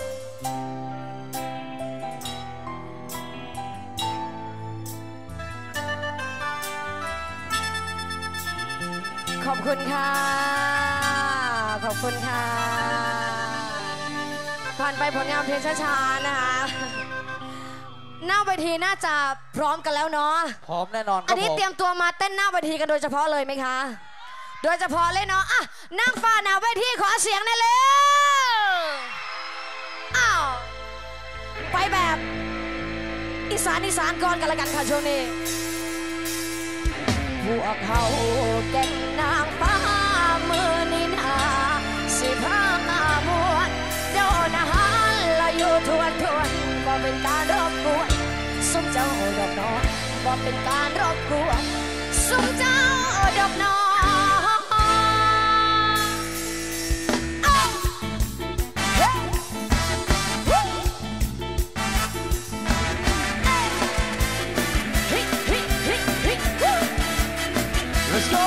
ขอบคุณค่ะขอบคุณค่ะผ่านไปผลงานเพลงช้าๆนะคะหน้าเวทีน่าจะพร้อมกันแล้วเนาะพร้อมแน่นอนครับอันนี้เตรียมตัวมาเต้นหน้าเวทีกันโดยเฉพาะเลยไหมคะโดยเฉพาะเลยเนาะอ่ะนางฟ้าหน้าเวทีขอเสียงหน่อยเร็วอ้าวไปแบบอีสานก่อนกันละกันค่ะช่วงนี้พวกเขาแก่งนางฟ้ามือนินาสิพามวนโดนอาหารละอยู่ทวนบ่เป็นการรบกวนสมเจ้าดอกน้อยบ่เป็นการรบกวนสมเจ้าดอกน้อย Let's go!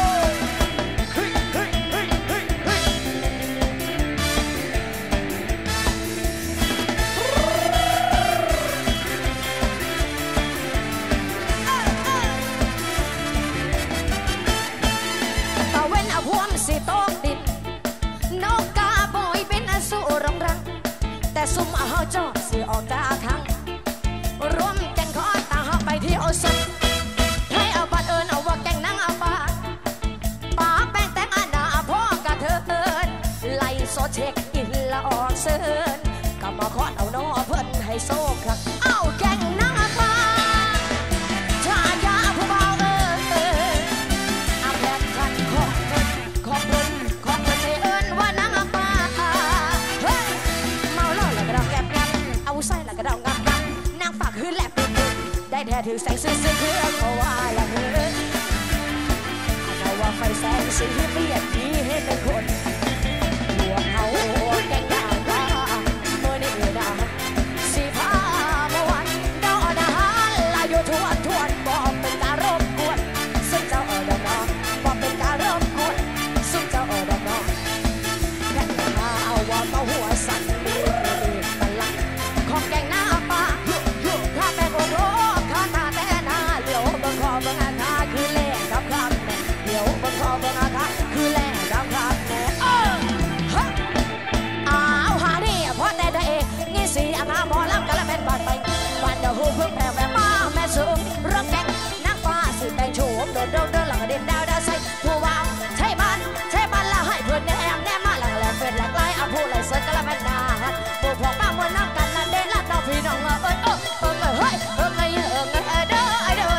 ตะเว้นเอาพวมสิตกดินนกกาบอยเป็นอสูรรองรังแต่ซุ่มเอาจอดสิออกจากทางรวมแก่งขอตาไปที่โอซุนให้เอาบัดเอิญเอาว่าแก่งนั่งเอาฟ้าป้าแป้งแต่งอาณาพ่อกระเทินไล่โซเช็คอินละออกเซินก็มาขอเอาน้อเพิ่นให้โซ่ครับเอาแก่งนั่งเอาฟ้าชายาผู้เบาอาแพทกันของเพิ่นให้เอิญว่านั่งเอาฟ้าเฮ้ยเมาเหล้าแล้วก็ดองแกบเอาใส่แล้วก็ดองงับนางฝากคืนแหลกได้แท้ถือแสงซื้อคือเขาว่าละเฮ้ยเอาว่าไฟแสงสีเปลี่ยนดีให้เป็นคนหลวงเขาแก่งดาวตาเมื่อนี้ดาสีผ้าเมื่อวันดาวนาลาอยู่ทวนบอกเป็นการรบกวนซึ่งเจ้าดอกน้องบอกเป็นการรบกวนซึ่งเจ้าดอกน้องแค่มาเอาว่าเมาหัวสั่นมีบัลลังก์ของแก่งหน้าป่าถ้าแม่โง่ข้าตาแต่หน้าเหลียวบังคอบังอาคาคือแหล่กับคำแม่เหลียวบังคอบังอาคาคือแหล่กับคำแม่เอาหาดิเพราะแต่ได้งี้สิอาหมอลำกันละเป็นบาดไปบ้านเดาหูเพิ่งแผ่แม่มาแม่สูงรักแก่งนางฟ้าสิแต่งโฉมเดินหลังเด่นดาวใส่ผู้วางใช่บ้านละให้เพื่อนแนมมาหลังแหลมเป็นหลักไล่เอาผู้ไหลเสิร์ฟกันละเป็นนาผู้พวกบ้างวันน้ำกันนั่นเด่นละเราพี่น้องเฮ้ยเฮ้ยเด้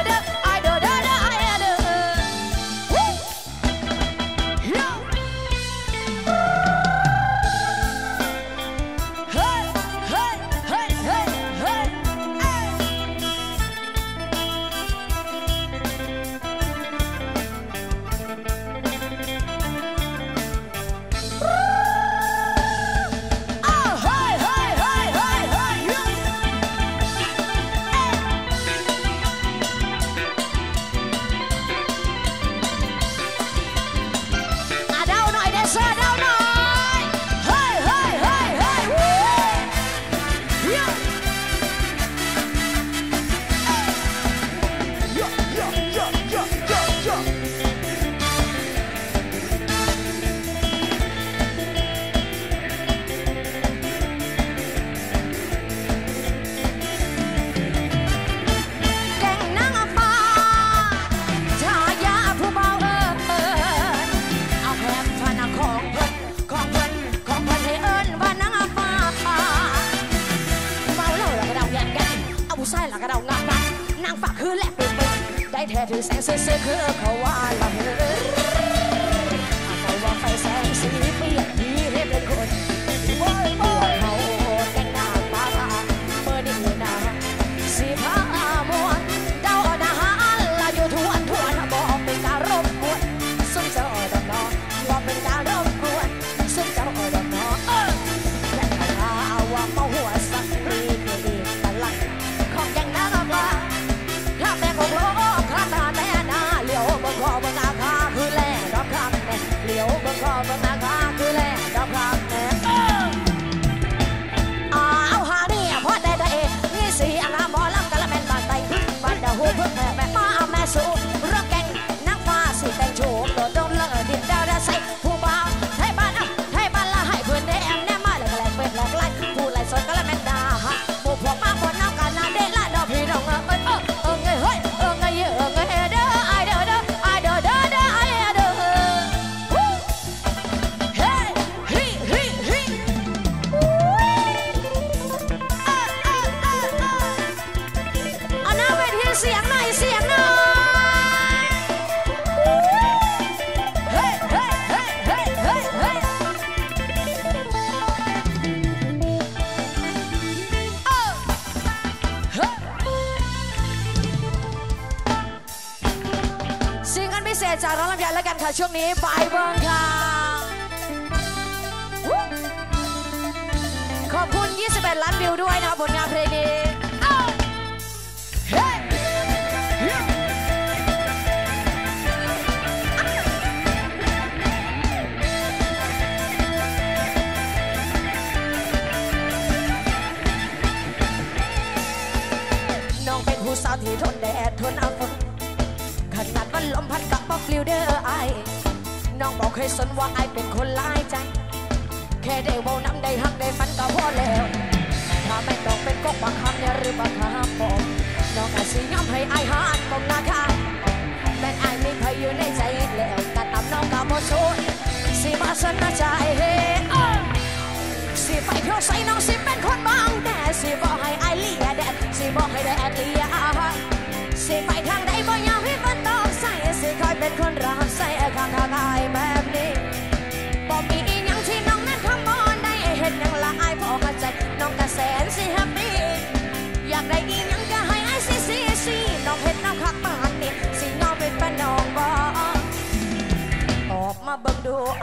ได้แท้ถือแสงซื้อคือเขาว่าละเฮ้ยเขาว่าไฟแสงสีเปลี่ยนดีให้เป็นคนพวกเขาแก่งหน้าตาเมื่อนี้นะสีผ้ามวนเดาหน้าละอยู่ทวนบอกเป็นการรบกวนซึ่งเจ้าดอกน้องบอกเป็นการรบกวนซึ่งเจ้าดอกน้องแก่งหน้าว่าเมาหัวสักดีตะลักของแก่งหน้าบ้าถ้าแม่ของโลกข้าตาแต่หน้าเหลียวบังคอบังอาคาคือแหล่ดอกคำแม่เหลียวบังคอบังอาคาคือแหล่ดอกคำแม่เศษจากน้องลำไยแล้วกันค่ะช่วงนี้บายเบิร์ค่ะขอบคุณ21 ล้านวิวด้วยนะผลงานเพลงนี้น้องเป็นผู้สาวที่ทนแดดทนเอาฝนขนาดวันลมพัดกับป๊อปลิวเดอร์ไอน้องบอกเคยสนว่าไอเป็นคนลายใจแค่ได้ว่าน้ำได้หักได้ฝันก็พอแล้วถ้าแม่น้องเป็นกบางคำเนี่ยหรือบางคำบอกน้องอาจสิยอมให้ไอหานมองหน้าค่ะแม่ไอไม่เคยอยู่ในใจแล้วก็ตามน้องก็บ่ช่วยสิมาสนใจเฮ้สิไปเพราะใส่น้องสิเป็นคนบางแต่สิบอกให้ไอเลียแดดสิบอกให้แดดเลียสิไปทางใดบ่อยากให้มันต้องใส่สิคอยเป็นคนรับใส่ข้างไอแบบนี้บ่มีอีหยังที่น้องนั้นทำบ่ได้เห็นอย่างละไอพอเข้าใจน้องก็แสนสิแฮปปี้อยากได้อีหยังก็ให้ไอสิน้องเห็นน้องคักปานนี้สิน้องเป็นแฟนน้องบ่ออกมาเบิ่งดูไอ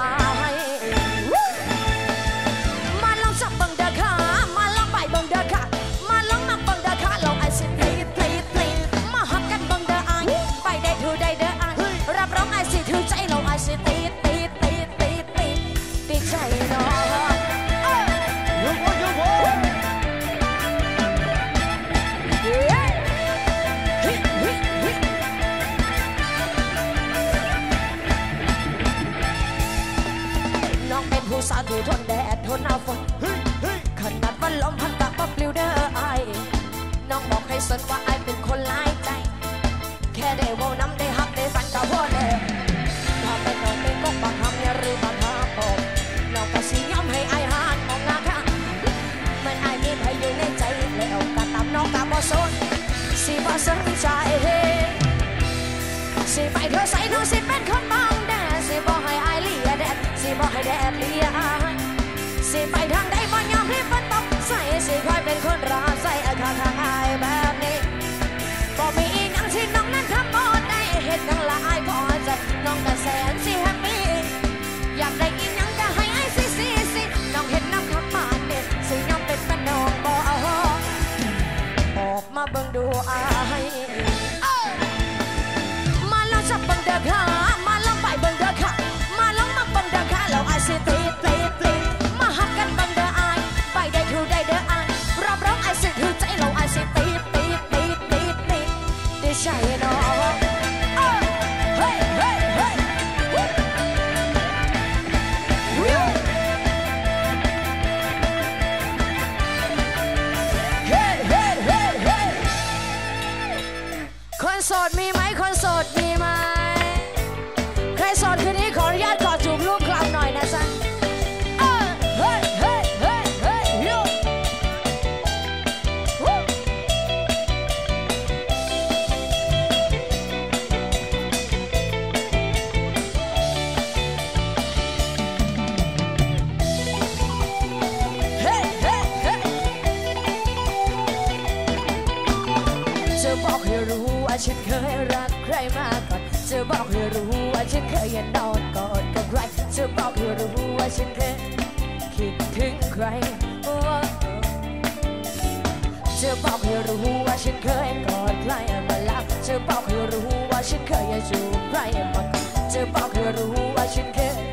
มาลองจับเบิ่งเด้อค่ะมาลองไปเบิ่งเด้อค่ะมาลองนับเบิ่งเด้อค่ะลองไอสิpleaseมาหักกันเบิ่งเด้อไอไปได้ทูได้เด้อไอรับรองไอสิถือใจลองไอสิติดใจน้องน้องเป็นผู้สาวที่ทนแดดทนเอาฝนขนาดวันลมพัดกับป๊อปลิวเดอร์ไอน้องบอกให้สนว่าไอเป็นคนหลายใจแค่ได้ว่าน้ำได้หักได้ฝันก็พอแล้วถ้าเป็นน้องเป็นกบบางคำเนี่ยหรือบางคำบอกน้องก็สิยอมให้ไอหานมองหน้าค่ะเหมือนไอมีใครอยู่ในใจแล้วก็ตามน้องก็บ่สนสิบ่สนใจสิไปเธอใส่น้องสิเป็นคนบางแดดสิบอกให้ไอเลียแดดสิบอกให้แดดเลียสิไปทางใดบ่ยอมให้ฝนตกใส่สิคอยเป็นคนรักใส่ข้างไอแบบนี้บ่มีอีหยังที่น้องนั้นทำบ่ได้เห็นทั้งละไอพอใจน้องก็แสนสิแฮปปี้อยากได้อีหยังก็ให้ไอสิน้องเห็นน้ำขับมาเด็ดสิยอมเป็นแฟนน้องบ่ออกมาเบิ่งดูไอมาลองจับเบิ่งเด้อค่ะมาลองไปเบิ่งเด้อค่ะมาลองมาเบิ่งเด้อค่ะแล้วไอสิติดมาหักกันเบิ่งเด้อไอไปได้ทูได้เด้อไอรับรองไอสิถือใจเราไอสิติดใจน้องเฮ้คนโสดมีไหมคนโสดมีไหมใครโสดคืนนี้ขออนุญาตกอดจูบลูกกลับหน่อยนะจ๊ะบอกให้รู้ว่าฉันเคยรักใครมาก่อนจะบอกให้รู้ว่าฉันเคยนอนกอดกับใครจะบอกให้รู้ว่าฉันเคยคิดถึงใครจะบอกให้รู้ว่าฉันเคยกอดใครมาแล้วจะบอกให้รู้ว่าฉันเคยจูบใครมาก่อนจะบอกให้รู้ว่าฉันเคย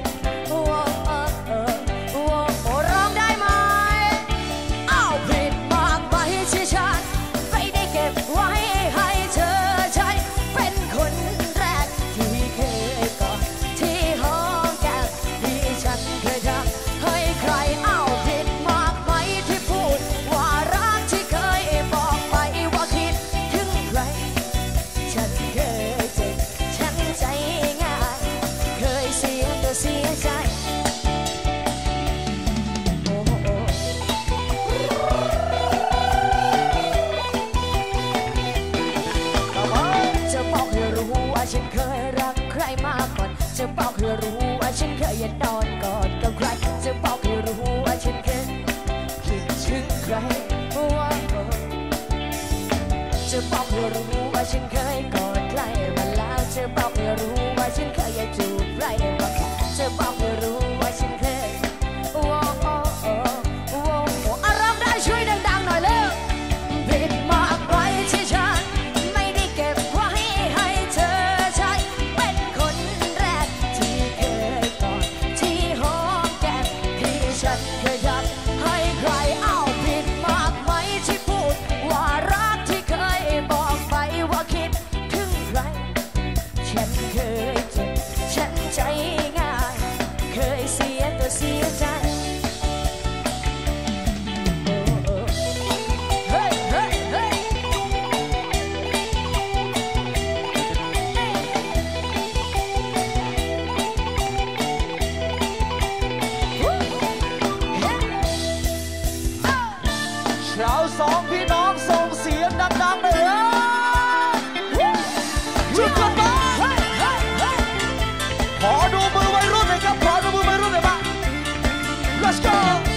ร้องได้ไหมอ้าวผิดมากไปที่ฉันไม่ได้เก็บไว้ให้เธอใช้เป็นคนแรกที่เคยกอดที่ห้องแก้มที่ฉันเคยทำให้ใครอ้าวผิดมากไหมที่พูดว่ารักที่เคยบอกไปว่าคิดถึงใครฉันเคยเจ็บฉันใจง่ายเคยเสียก็เสียใจฉันเคยรักใครมาก่อนจะบอกให้รู้ว่าฉันเคยนอนกอดกับใครจะบอกให้รู้ว่าฉันเคยคิดถึงใครจะบอกให้รู้ว่าฉันเคยกอดใครมาแล้วจะบอกให้รู้ว่าฉันเคยจูบไรบอกเธอบอกให้รู้ว่าฉันเคยโอ้โอ้โอ้โอ้อารมณ์ได้ช่วยดังๆหน่อยเร็วผิดมากไปที่ฉันไม่ได้เก็บไว้ให้เธอใช้เป็นคนแรกที่เคยกอดที่หอมแก้มที่ฉันเคยทำให้ใครเอาผิดมากไหมที่พูดว่ารักที่เคยบอกไปว่าคิดถึงใครฉันเคยเจ็บฉันใจง่ายเคยเสียตัวเสียใจเฮ้ยเฮ้ยเฮ้ยชาวสองพี่น้องส่งเสียงดังๆเลยจุดกระบาขอดูมือวัยรุ่นหน่อยครับขอดูมือวัยรุ่นหน่อยบ้าง Let's go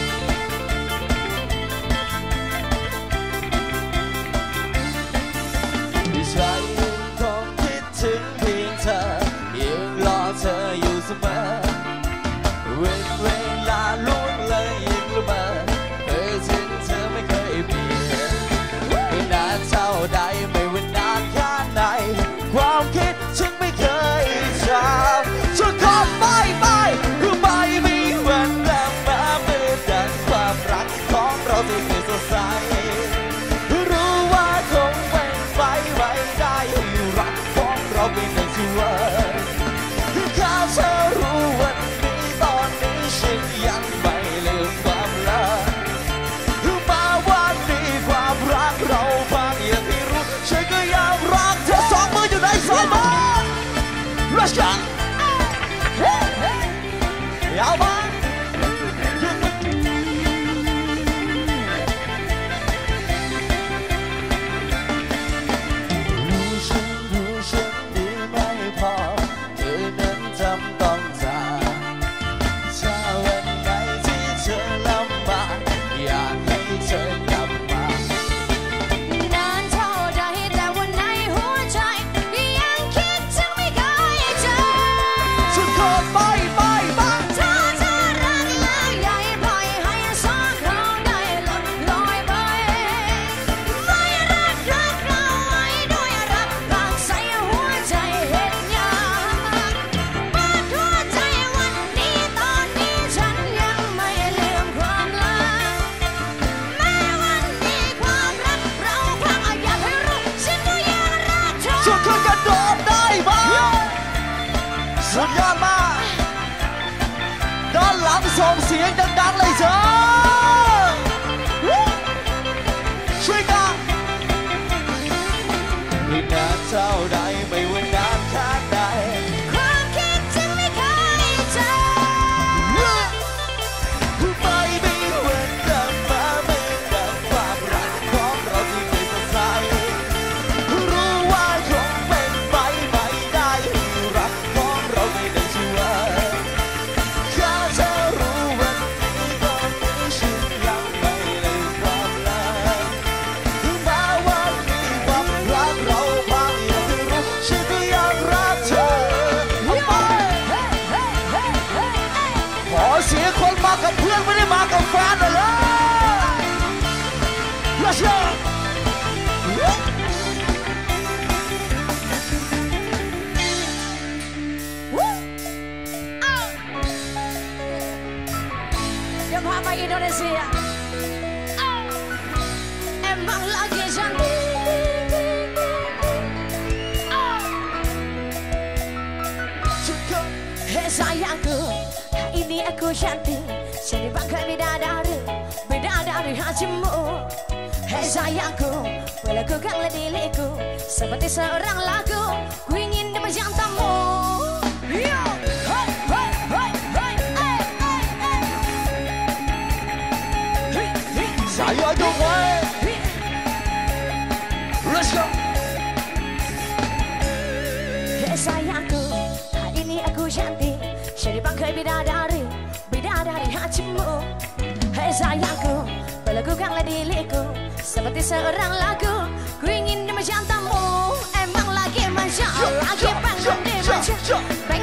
ฉันคงคิดถึงเพียงเธอยังรอเธออยู่เสมอเวลาล่วงเลยยังละเมอถึงเธอไม่เคยเปลี่ยนไม่นานเท่าใดไม่ว่านานแค่ไหนความคิดฉันไม่เคยจางฉันขอไปคือไม่มีวันเริ่มมาเมื่อดังความรักของเราที่เคยสดใสรู้ว่าคงเป็นไปไม่ได้รักของเราเป็นในชีวิตข้าเธอรู้วันนี้ตอนนี้ฉันยังไม่ลืมความรักมาวันนี้ความรักเราพังอย่างที่รู้ฉันก็ยังรักเธอสองมืออยู่ในสองมือ Let's go ยาวมารู้ฉันดีไม่พอเธอนั้นจำต้องจากถ้าวันไหนที่เธอลำบากอยากให้เธอกลับมานานเท่าใดแต่วันในหัวใจยังคิดถึงไม่เคยเจอฉันขอไปถ้าเธอรักแล้วอย่าปล่อยให้สองเราได้หลุดลอยไปไม่รักเราไว้ด้วยรักบางใส่หัวใจเห็นยากเปิดหัวใจวันนี้ตอนนี้ฉันยังไม่ลืมความรักแม้วันนี้ความรักเราพังอยากให้รู้ฉันก็ยังรักเธอฉันขึ้นกระโดดได้ไหมสุดยอดมากด้านหลังส่งเสียงดังๆเลยเจ้าช่วยกันไม่นานเท่าใดไม่ว่านานแค่ไหนความคิดถึงไม่เคยเจอไม่มีวันกลับมาเหมือนดังความรักของเราที่เคยสดใสรู้ว่าคงเป็นไปไม่ได้รักของเราไม่ได้ชัวร์แค่เธอรู้วันนี้ตอนนี้ฉันยังไม่ลืมความรักแม้วันนี้ความรักเราพังอย่างที่รู้ฉันก็ยังรักเธอขอเสียงคนมากับเพื่อนไม่ได้มากับแฟนเลย Let's go เดี๋ยวพาไปอินโดนีเซียemang lagi cantik Hei sayangku hari ini aku cantik jadi bangkai bidadari hatimu Hei sayangku melakukanlah diriku seperti seorang lagu ku ingin mencintamu Saya juga Let's go Hei sayangku hari ini aku cantik jadi bangkai bidadari hatimu Hei sayangku melakukanlah diriku seperti seorang lagu ku ingin mencintamu emang lagi manja lagi pengen dimanja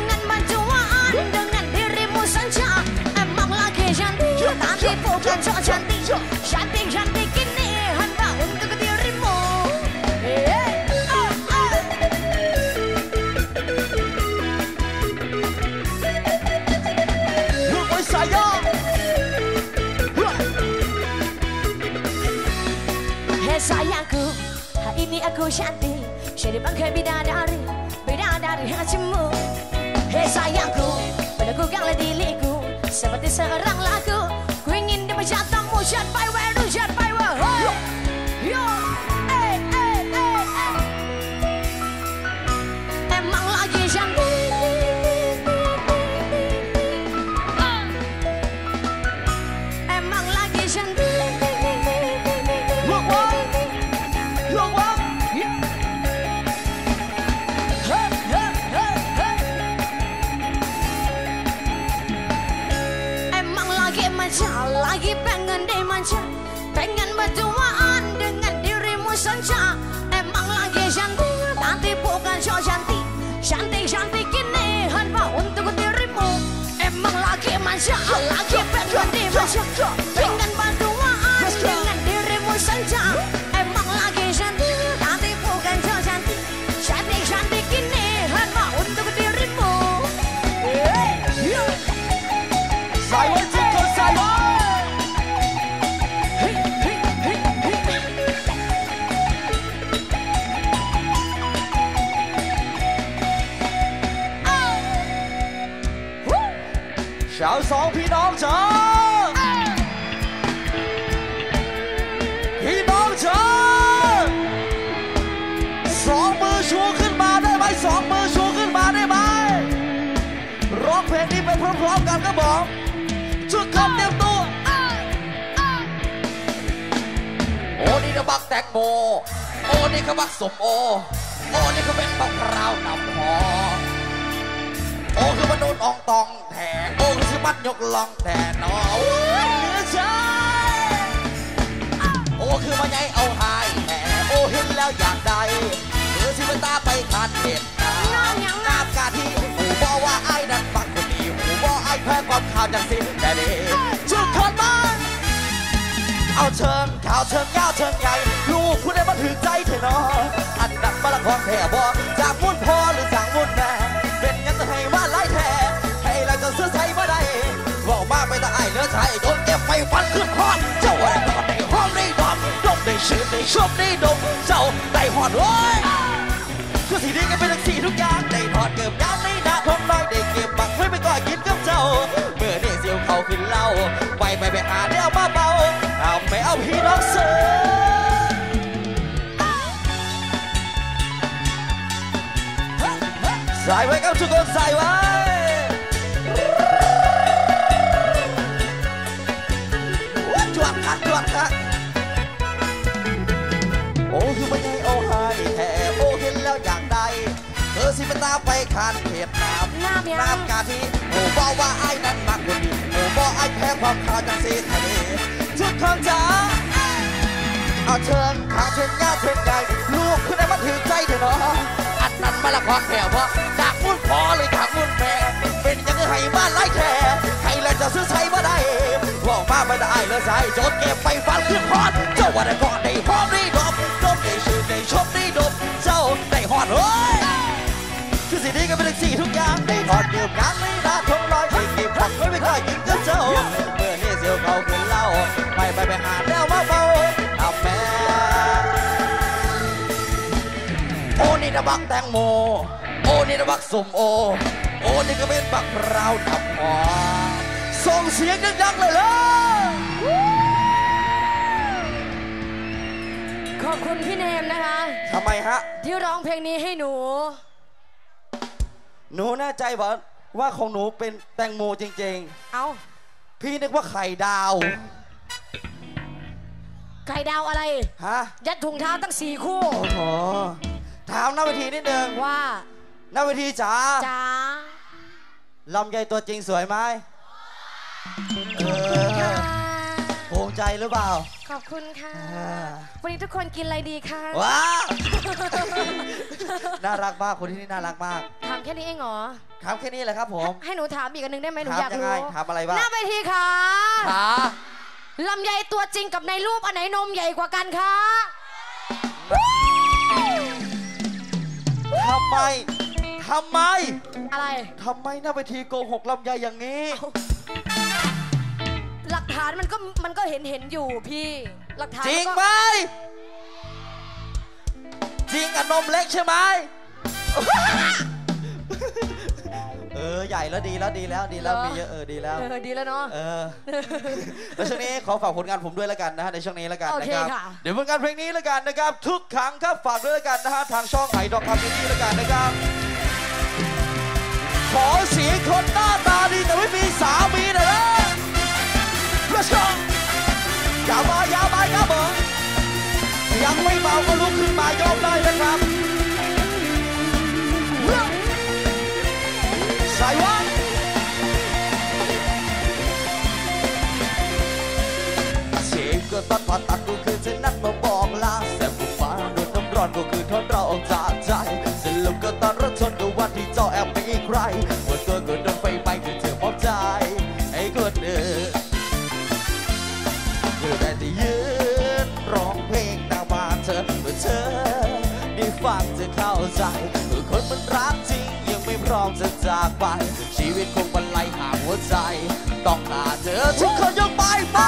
cantik jadi bangkai bidadari hatimu. Hei sayangku, melakukanlah diriku seperti seorang lagu. Ku ingin dia berjatamu, jangan byway, jangan byway. Yo, emang lagi cantik. Emang lagi cantik. Lagi pengen dimanja, pengen berduaan dengan dirimu saja. Emang lagi cantik, nanti bukan so cantik, cantik ini hanya untuk dirimu. Emang lagi manja, lagi pengen dimanja, pengen berduaan dengan dirimu saja. Emang lagi cantik, nanti bukan so cantik, cantik ini hanya untuk dirimu. Saya cukup saya. ชาวสองพี่น้องจ๋าพี่น้องจ๋าสองมือชูขึ้นมาได้ไหมสองมือชูขึ้นมาได้ไหมร้องเพลงนี้ไปพร้อมๆกันก็บอกชุดคำเตรียมตัวโอ้นี่ก็บักแตงโมโอ้นี่ก็บักสมโอโอ้นี่ก็เป็นบักราวนำหอโอ้คือมันโดนอองตองแทนโอ้คือมันยกลองแทนน้อเหลือใจโอ้คือมันใหญ่เอาหายแทนโอ้เห็นแล้วอยากได้เมื่อที่มันตาไปขาดเห็นตาน้ำกาที่หูบอกว่าไอ้นั้นบักคนดีหูบอกไอ้แพ้ความข่าวจังสิแต่เด็กชุดคนบ้านเอาเชิงข่าวเชิงยาวเชิงใหญ่ลูกคุณได้มาถึงใจเถอะน้ออันดับมาละครแท่บอจากมุ่นพ่อหรือจากมุ่นแม่เป็นงั้นจะให้ว่าไล่แท้ให้เราจะซื้อใช้มาได้บอกมาไปตาไอ้เลือใช้โดนเก็บไฟฟันขึ้นหอดเจ้าอะไรก็ได้หอมได้ดมดมได้ชื่นได้ชมได้ดมเจ้าได้หอดโอ้ยคือสีนี้ก็เป็นทั้งสีทุกอย่างได้หอดเก็บยามในหน้าท้องน้อยได้เก็บบักไว้ไปก่อนกินกับเจ้าเมื่อเนี่ยเสียวเขาขึ้นเล่าไปหาเดี๋ยวมาเบาเอาไม่เอาพี่น้องเสือใส่ไว้กับทุกคนใส่ไว้จวดคักโอ้คือไม่ให้เอาให้แท้โอ้เห็นแล้วอยากได้เธอสิมันตาไปคันเห็ดน้ำกาทีโอ้บอกว่าไอ้นั้นมากกว่านี้โอ้บอกไอ้แพ้ความข่าวจังสีทะเลทุกคนจ๋าเอาเชิญขาเชิญญาติเชิญใหญ่ลูกคุณได้มาถือใจเถอะเนาะอันนั้นมาละความแผ่วเพราะจากมุ่นพอเลยจากมุ่นแม่เป็นยังไงให้บ้านไล่แท้ให้แล้วจะซื้อใช้มาได้บอกมาไม่ได้เลยใส่โจนเก็บไปฟันขึ้นหอดเจ้าว่าได้ก่อนได้หอมได้ดมได้ชื่นได้ชมได้ดมเจ้าได้หอดเฮ้ยคือสิ่งนี้ก็เป็นสิ่งทุกอย่างได้หอดเกี่ยวกันไม่ได้ทงลอยได้เก็บผักไว้ไม่ค่อยกินกับเจ้าเมื่อเนี่ยเสียวเขาขึ้นเล่าไปหาแล้วมาเบาทำแม่โอ้นี่นะบักแตงโมโอ้นี่นะบักสมโอโอ้นี่ก็เป็นบักราวดับหอส่งเสียงดังๆเลยขอบคุณพี่เนมนะคะทำไมฮะที่ร้องเพลงนี้ให้หนูแน่ใจว่าของหนูเป็นแตงโมจริงๆเอาพี่นึกว่าไข่ดาวไข่ดาวอะไรฮะยัดถุงเท้าตั้ง4 คู่โอ้โหถามหน้าเวทีนิดนึงว่าหน้าเวทีจ๋าลำไยตัวจริงสวยไหมภูมิใจหรือเปล่าขอบคุณค่ะวันนี้ทุกคนกินอะไรดีคะว้าว น่ารักมากคนที่นี่น่ารักมากถามแค่นี้เองเหรอถามแค่นี้แหละครับผมให้หนูถามอีกอันหนึ่งได้ไหมหนูอยากรู้ถามอะไรบ้างหน้าเวทีค่ะลำไยตัวจริงกับในรูปอันไหนนมใหญ่กว่ากันคะทำไมอะไรทำไมหน้าเวทีโกหกลำไยอย่างนี้หลักฐานมันก็เห็นอยู่พี่หลักฐานจริงไหมจริงอะนมเล็กใช่ไหมใหญ่แล้วดีแล้วมีเยอะดีแล้วดีแล้วเนาะแล้วช่วงนี้ขอฝากผลงานผมด้วยแล้วกันนะฮะในช่วงนี้แล้วกันนะครับค่ะเดี๋ยวผลงานเพลงนี้แล้วกันนะครับทุกครั้งครับฝากด้วยแล้วกันนะฮะทางช่องไหทองคำนี้แล้วกันนะครับขอเสียงคนหน้าตาดีแต่ไม่มีสามีหน่อยนะ Let's go อย่ามาครับผมยังไม่เมาก็ลุกขึ้นมายกได้นะครับใส่วะเสียงก็ตัดผ่าตัดก็คือจะนัดมาบอกลาแสบฟ้าโดนน้ำร้อนก็คือทนเราออกจากใจสรุปก็ตอนรถชนก็วันที่เจ้าแอบมีใครหัวตัวก็โดนไฟไหม้คือเธอมอบใจไอ้คนเดินเธอได้แต่ยืนร้องเพลงหน้าบ้านเธอเมื่อเธอได้ฟังจะเข้าใจคนมันรักจริงยังไม่พร้อมจะจากไปชีวิตคงบรรลัยห่างหัวใจต้องขาดเธอทุกคนยกไป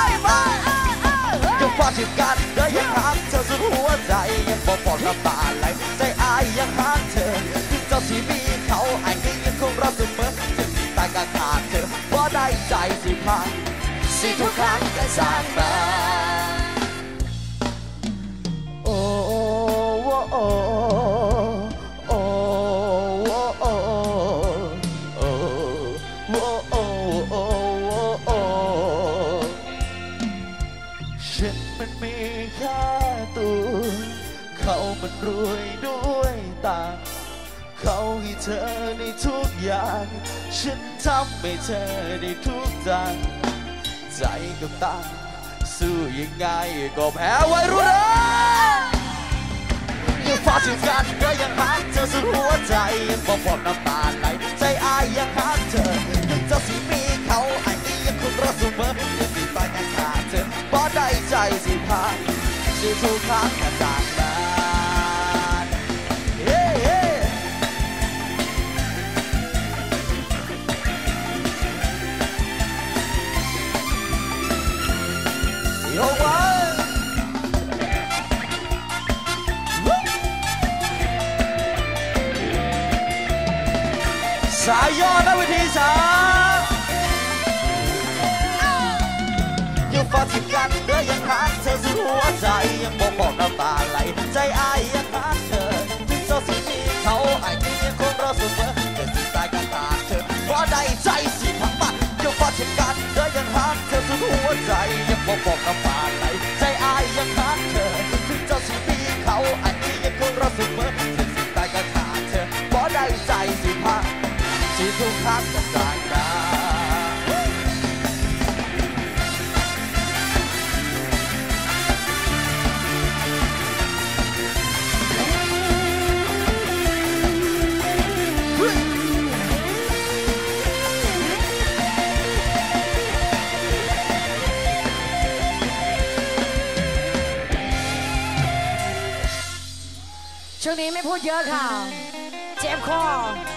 ยังฟาดถึงกันเธอยังหักเธอสุดหัวใจยังบอกปลอดน้ำตาไหลใจอายยังหักเธอถึงเจ้าสีมีเขาไอ้นี่ยังคงรักเสมอจะมีตายก็ขาดเธอเพราะได้ใจสิพังสิทุกครั้งก็จากไปโอ้โอ้มันรวยด้วยตาเขาให้เธอในทุกอย่างฉันทำให้เธอในทุกทางใจกับตาสู้ยังไงก็แพ้ไว้รู้นะยังฟาดถึงกันก็ยังหักเธอสุดหัวใจยังบอกปลอดน้ำตาไหลใจอายยังหักเธอยังเจ้าสีมีเขาไอ้นี่ยังคงรักเสมอยังสิตายกันขาดเธอเพราะได้ใจสิพาสิทุกครั้งกันจากไปสายย่อนะวิธีสายังฟาดถึงกันเธอยังหักเธอสุดหัวใจยังบอกน้ำตาไหลใจอายยังหักเธอถึงเจ้าสิมีเขาไอ้นี่ยังคงรอเสมอจะสิตายกันตาเธอเพราะได้ใจสิพังมายังฟาดถึงกันเธอยังหักเธอสุดหัวใจยังบอกน้ำตาไหลใจอายยังหักเธอถึงเจ้าสิมีเขาไอ้นี่ยังคงรอเสมอจะสิตายกันตาเธอเพราะได้ใจสิพังที่ทุกครั้งจะจากกันช่วงนี้ไม่พูดเยอะค่ะเจ็บคอ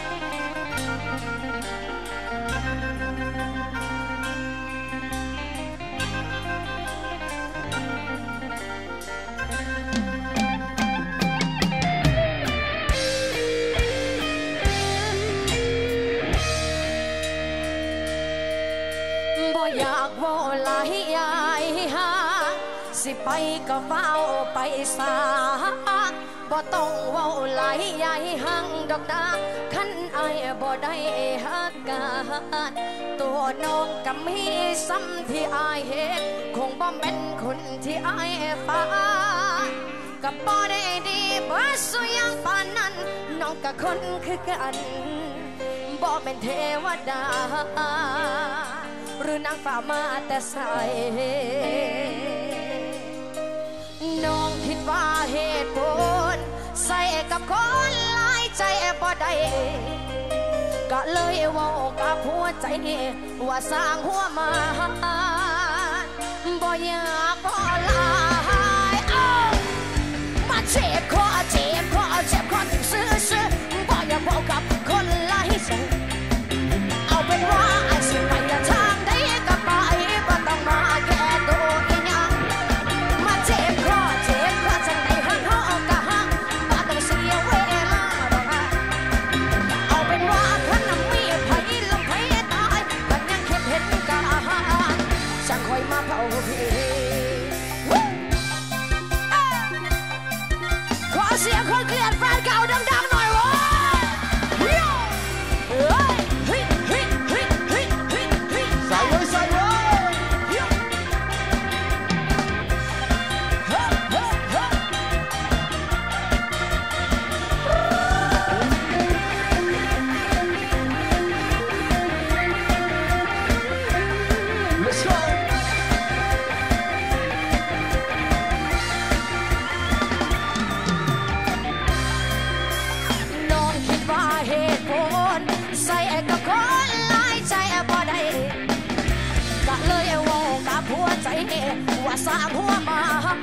อยากว่าหลายยายหาสิไปก็เฝ้าไปสาบ่ต้องเว้าหลายยายหังดอกนาคันอายบ่ได้ฮักกันตัวน้องก็มีซ้ำที่อายเห็นคงบ่แม่นคนที่อายฝันก็บ่ได้ดีบ่สวยอย่างปานนั้นน้องก็คนคือกันบ่แม่นเทวดาหรือนางฟ้ามาแต่ใสน้องคิดว่าเหตุผลใส่กับคนหลายใจบ่ได้ก็เลยเว้ากับหัวใจว่าสร้างหัวมาบ่อยากบ่ลายมาเจ็บคอเจ็บคอเจ็บคอถึงซื้อบ่อยากเว้ากับคนหลายใจเอาเป็นว่าไอ้สิไปทางใดก็ไปบ่ต้องมาแก้ตัวอีหยังมาเจ็บคอจังใดหักเฮาก็หักบ่ต้องสาหัวมา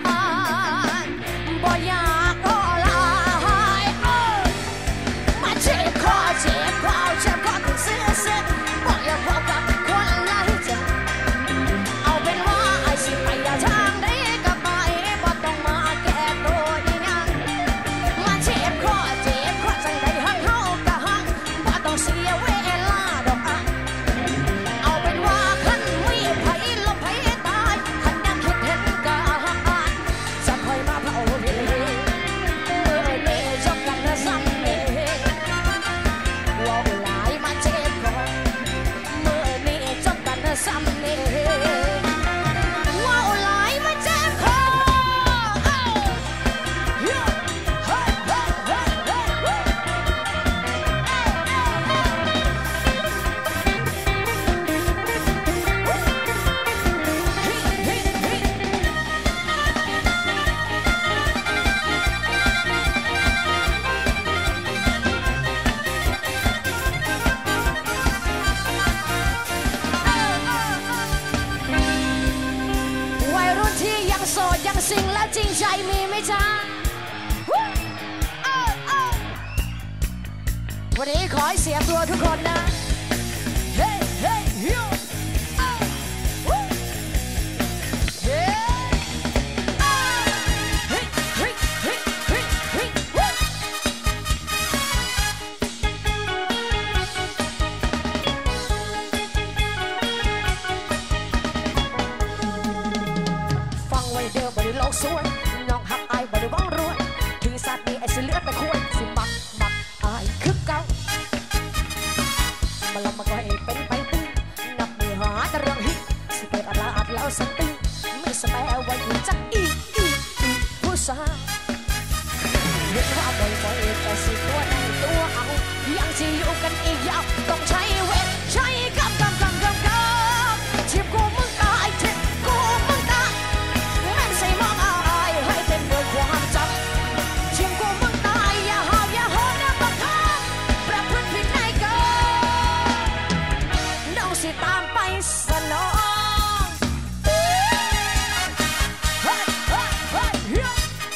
บ่อยากรอลายมาเจ็บคอเจ็บคอเจ็บคอถึงเสียเส้นบ่อยากบอกกับคนหลายใจเอาเป็นว่าไอ้สิไปทางใดก็ไปบ่ต้องมาแก้ตัวอีหยังมาเจ็บคอจังใดหักเฮาก็หักบ่ต้องเสียเวลาดอกอ่ะเอาเป็นว่าคันมีไผลบไผตายคันยังคิดเห็นก็จะคอยมาเผาเรื่อยเมื่อนี้จบกันแล้วซ้ำนี่ว่าหลายมาเจ็บคอเมื่อนี้จบกันแล้วซ้ำนี่ว่าหลายมาเจ็บคอวัยรุ่นที่ยังโสดยังซิงและจริงใจมีไหมจ๊ะวันนี้ขอให้เสียตัวทุกคนนะเฮ้เฮ้เฮ้ฟังไว้เด้อบริโลกสวยน้องหักอายบริวังรวยถือสัตว์นี้ไอ้สิเลือดแต่ควรสิมักอายคือเก่ามาลำมาก็ให้เป็นไปตีนับมือหาแต่เรื่องฮิตสิเกิดอะไรอัดแล้วสติไม่สบายเอาไว้อยู่จักอีผู้สาวเห็นว่าบ่อยๆแต่สิตัวในตัวเอายังจะอยู่กันอีกยาวต้องใช้เวทใช้กับทีมกูมึงตายทีมกูมึงตายแม่งใส่มองอายให้เต็มด้วยความจำทีมกูมึงตายอย่าหาวอย่าโหดอย่าบังคับประพฤติผิดในเกินน้องสิตามไปสนองเฮ้ยเฮ้ยเฮ้ย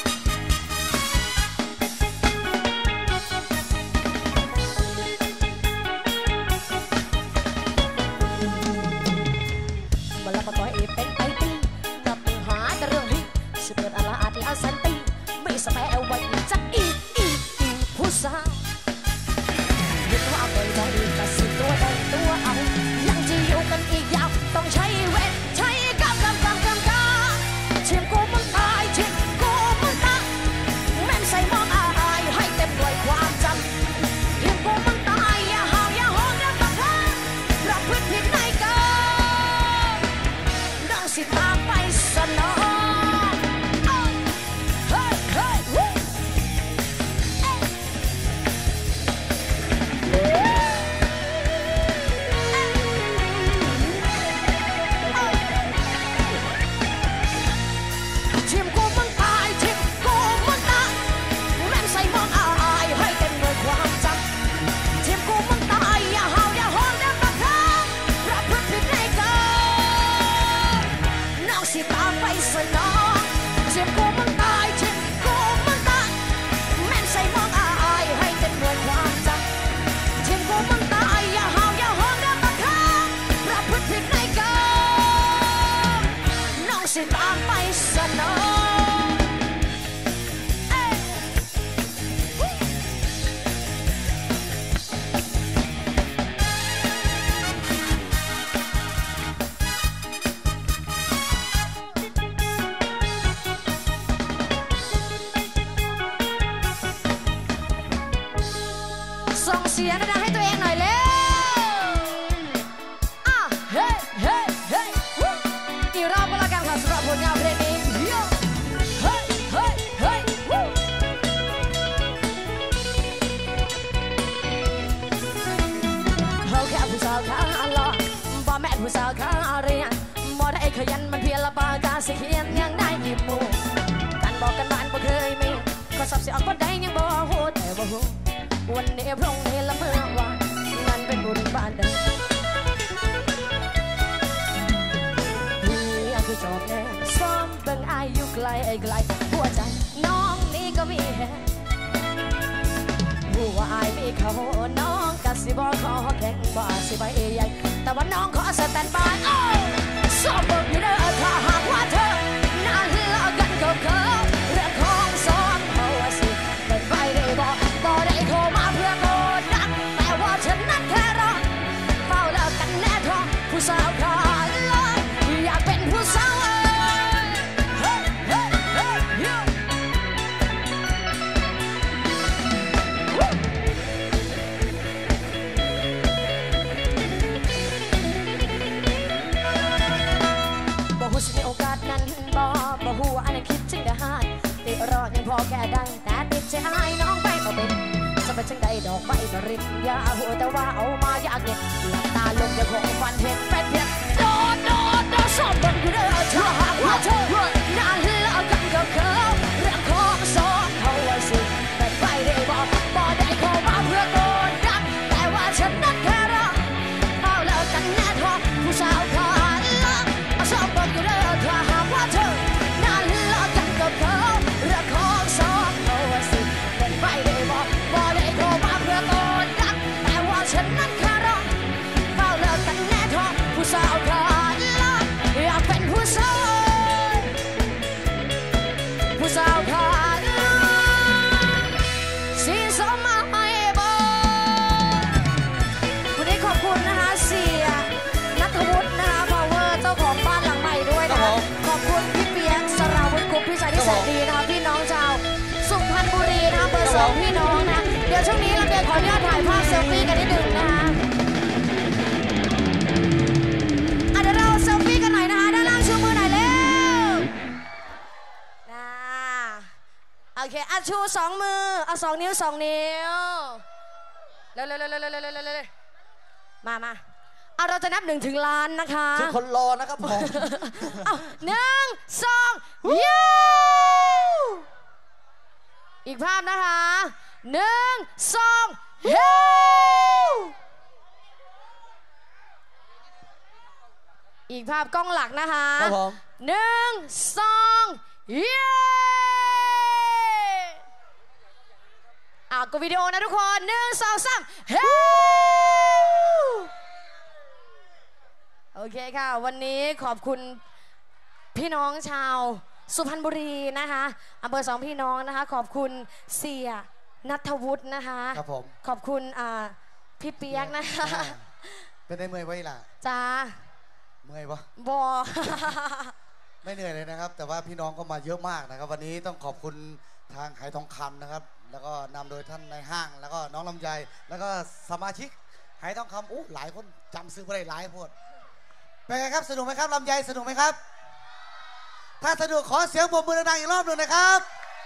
มาแล้วมาต่อยเป็นไปตีนับมือหาแต่เรื่องฮิสิเกิดอะไรอาจแล้วสันติไม่สบายเอาไว้จักอีผู้สาวเห็นว่าบ่อยๆแต่สิตัวใดตัวเอายังจะอยู่กันอีกยาวต้องใช้เวทใช้กำทีมกูมึงตายทีมกูมึงตายแม่งใส่มองอายให้เต็มด้วยความจำทีมกูมึงตายอย่าหาวอย่าโหดอย่าบังคับประพฤติผิดในเกินน้องสิตามไปสนองเฮ้ยเฮ้ยวู้ทีมกูมึงตายทีมกูมึงตายแม่งใส่มองอายให้เต็มด้วยความจำทีมกูมึงตายอย่าหาวอย่าโหดอย่าบังคับประพฤติผิดในเกินน้องสิตามไปสนองทีมกูมึงตายทีมกูมึงตายแม่งใส่มองอายให้เต็มด้วยความจำทีมกูมึงตายอย่าหาวอย่าโหดอย่าบังคับประพฤติผิดในเกินน้องสิตามไปสนองส่งเสียงดังให้ตัวเองหน่อยเร็วเฮ้เฮ้เฮ้อีกรอบก็แล้วกันค่ะสำหรับผลงานเพลงนี้เฮ้เฮ้เฮ้เขาแค่ผู้สาวขาหล่อบ่แม่ผู้สาวขาเรียนบ่ได้ขยันมันเพียรละปากาสิเขียนยังได้หยิบมูกันบอกกันบ้านบ่เคยมีก็สับสิออกบ่ได้ยังบ่ฮู้แต่บ่ฮู้วันนี้พรุ่งนี้ละเมื่อวานงานเป็นบุญบ้านเดิมพี่คือจอบแน่ซ้อมไกลหัวใจน้องนี่ก็มีแฮงหัวอายมีเขาน้องกะสิบอกขอแข่งบ่สิใบใหญ่แต่ว่าน้องขอสแตนบายชอบเบิกอยู่เด้อถ้าหากว่าเธอนั้นเลิกกันกับเขาเรื่องของสองเขาสิเป็นไปได้บ่ได้โทรมาเพื่อโกดดันแต่ว่าฉันนั้นแค่รอเฝ้าเลิกกันแน่ท้องผู้สาวขาเลยอยากเป็นผู้สาวสิมีโอกาสนั้นบ่ฮู้ว่าอันนั้นคิดจึงได้หายติดรอยังพอแค่ได้แต่ติดใจหายน้องไปบ่เป็นจะไปจังใดดอกไม้บริญญาหัวแต่ว่าเอามาอยากเด็ดหลับตาลงยังคงฝันเห็นเป็นเพียงโดดชอบเบิ่งอยู่เด้อถ้าหากว่าเธอนานเลิกกันกับเขาเรื่องของสองเขาสิเป็นไปได้บ่ได้เข้ามาเพื่อโกดดันแต่ว่าฉันนั้นแค่รอเฝ้าเลิกกันแน่ท้องผู้สาวขาชอบบอกอยู่เด้อถ้าหากว่าเธอนั้นเลิกกันกับเขาเรื่องของสองเขาสิเป็นไปได้บ่ได้โทรมาเพื่อโกดดันแต่ว่าฉันนั้นแค่รอเฝ้าเลิกกันแน่ท้องผู้สาวขาอยากเป็นผู้สาวขาสีสมาให้บ่วันนี้ขอบคุณนะคะเสียณัฐวุฒินะคะพาวเวอร์เจ้าของบ้านหลังใหม่ด้วยนะคะขอบคุณพี่เปียกสราวุฒิกุ๊บพี่ชายที่แสนดีนะคะพี่น้องชาวสุพรรณบุรีนะคะเบอร์2พี่น้องนะเดี๋ยวช่วงนี้เราขออนุญาตถ่ายภาพเซลฟี่กันนิดนึงนะคะเดี๋ยวเราเซลฟี่กันหน่อยนะคะด้านล่างชูมือหน่อยเร็วโอเคชู2 มือเอา2 นิ้ว2 นิ้วเร็วมาเราจะนับ1 ถึงล้านนะคะทุกคนรอนะครับผมเอา1 2ยูอีกภาพนะคะ1 2ยูอีกภาพกล้องหลักนะคะครับผม 1 2ยูก็วิดีโอนะทุกคน1 2 3เฮ้โอเคค่ะวันนี้ขอบคุณพี่น้องชาวสุพรรณบุรีนะคะอำเภอ2พี่น้องนะคะขอบคุณเสียณัฐวุฒินะคะครับผมขอบคุณพี่เปียกนะคะเป็นได้เมื่อยไว้ล่ะจ้าเมื่อยปะบอไม่เหนื่อยเลยนะครับแต่ว่าพี่น้องก็มาเยอะมากนะครับวันนี้ต้องขอบคุณทางไหทองคำนะครับแล้วก็นำโดยท่านนายห้างแล้วก็น้องลำไยแล้วก็สมาชิกไหทองคำหลายคนจำซื้อไปได้หลายคนเป็นไงครับสนุกไหมครับลำไยสนุกไหมครับถ้าสนุกขอเสียงปรบมือดังๆอีกรอบหนึ่งนะครับ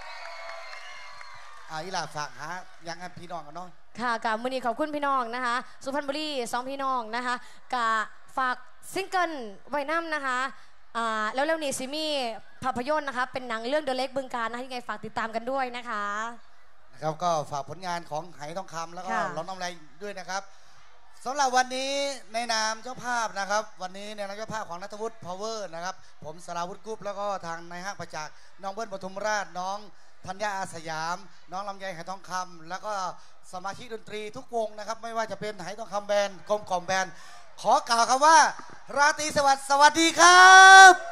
อีหล่าฝากหายังไงพี่น้องกันเนาะค่ะกับมือนี้ขอบคุณพี่น้องนะคะสุพรรณบุรี2พี่น้องนะคะกับฝากซิงเกิลไว้น้ำนะคะแล้วนี่ซิมี่ภาพยนตร์นะคะเป็นหนังเรื่องเดอะเล็กบึงการนะยังไงฝากติดตามกันด้วยนะคะนะครับก็ฝากผลงานของไหทองคำแล้วก็ร้องน้ำลายด้วยนะครับสำหรับวันนี้ในนามเจ้าภาพนะครับวันนี้ในนามเจ้าภาพของณัฐวุฒิพาวเวอร์นะครับผมสราวุฒิกุ๊บแล้วก็ทางนายห้างประจักษ์น้องเบิ้ลปทุมราชน้องธัญญาอาสยามน้องลำไยไหทองคำแล้วก็สมาชิกดนตรีทุกวงนะครับไม่ว่าจะเป็นไหทองคำแบนด์กลมกล่อมแบนด์ขอกล่าวคำว่าราตรีสวัสดิ์สวัสดีครับ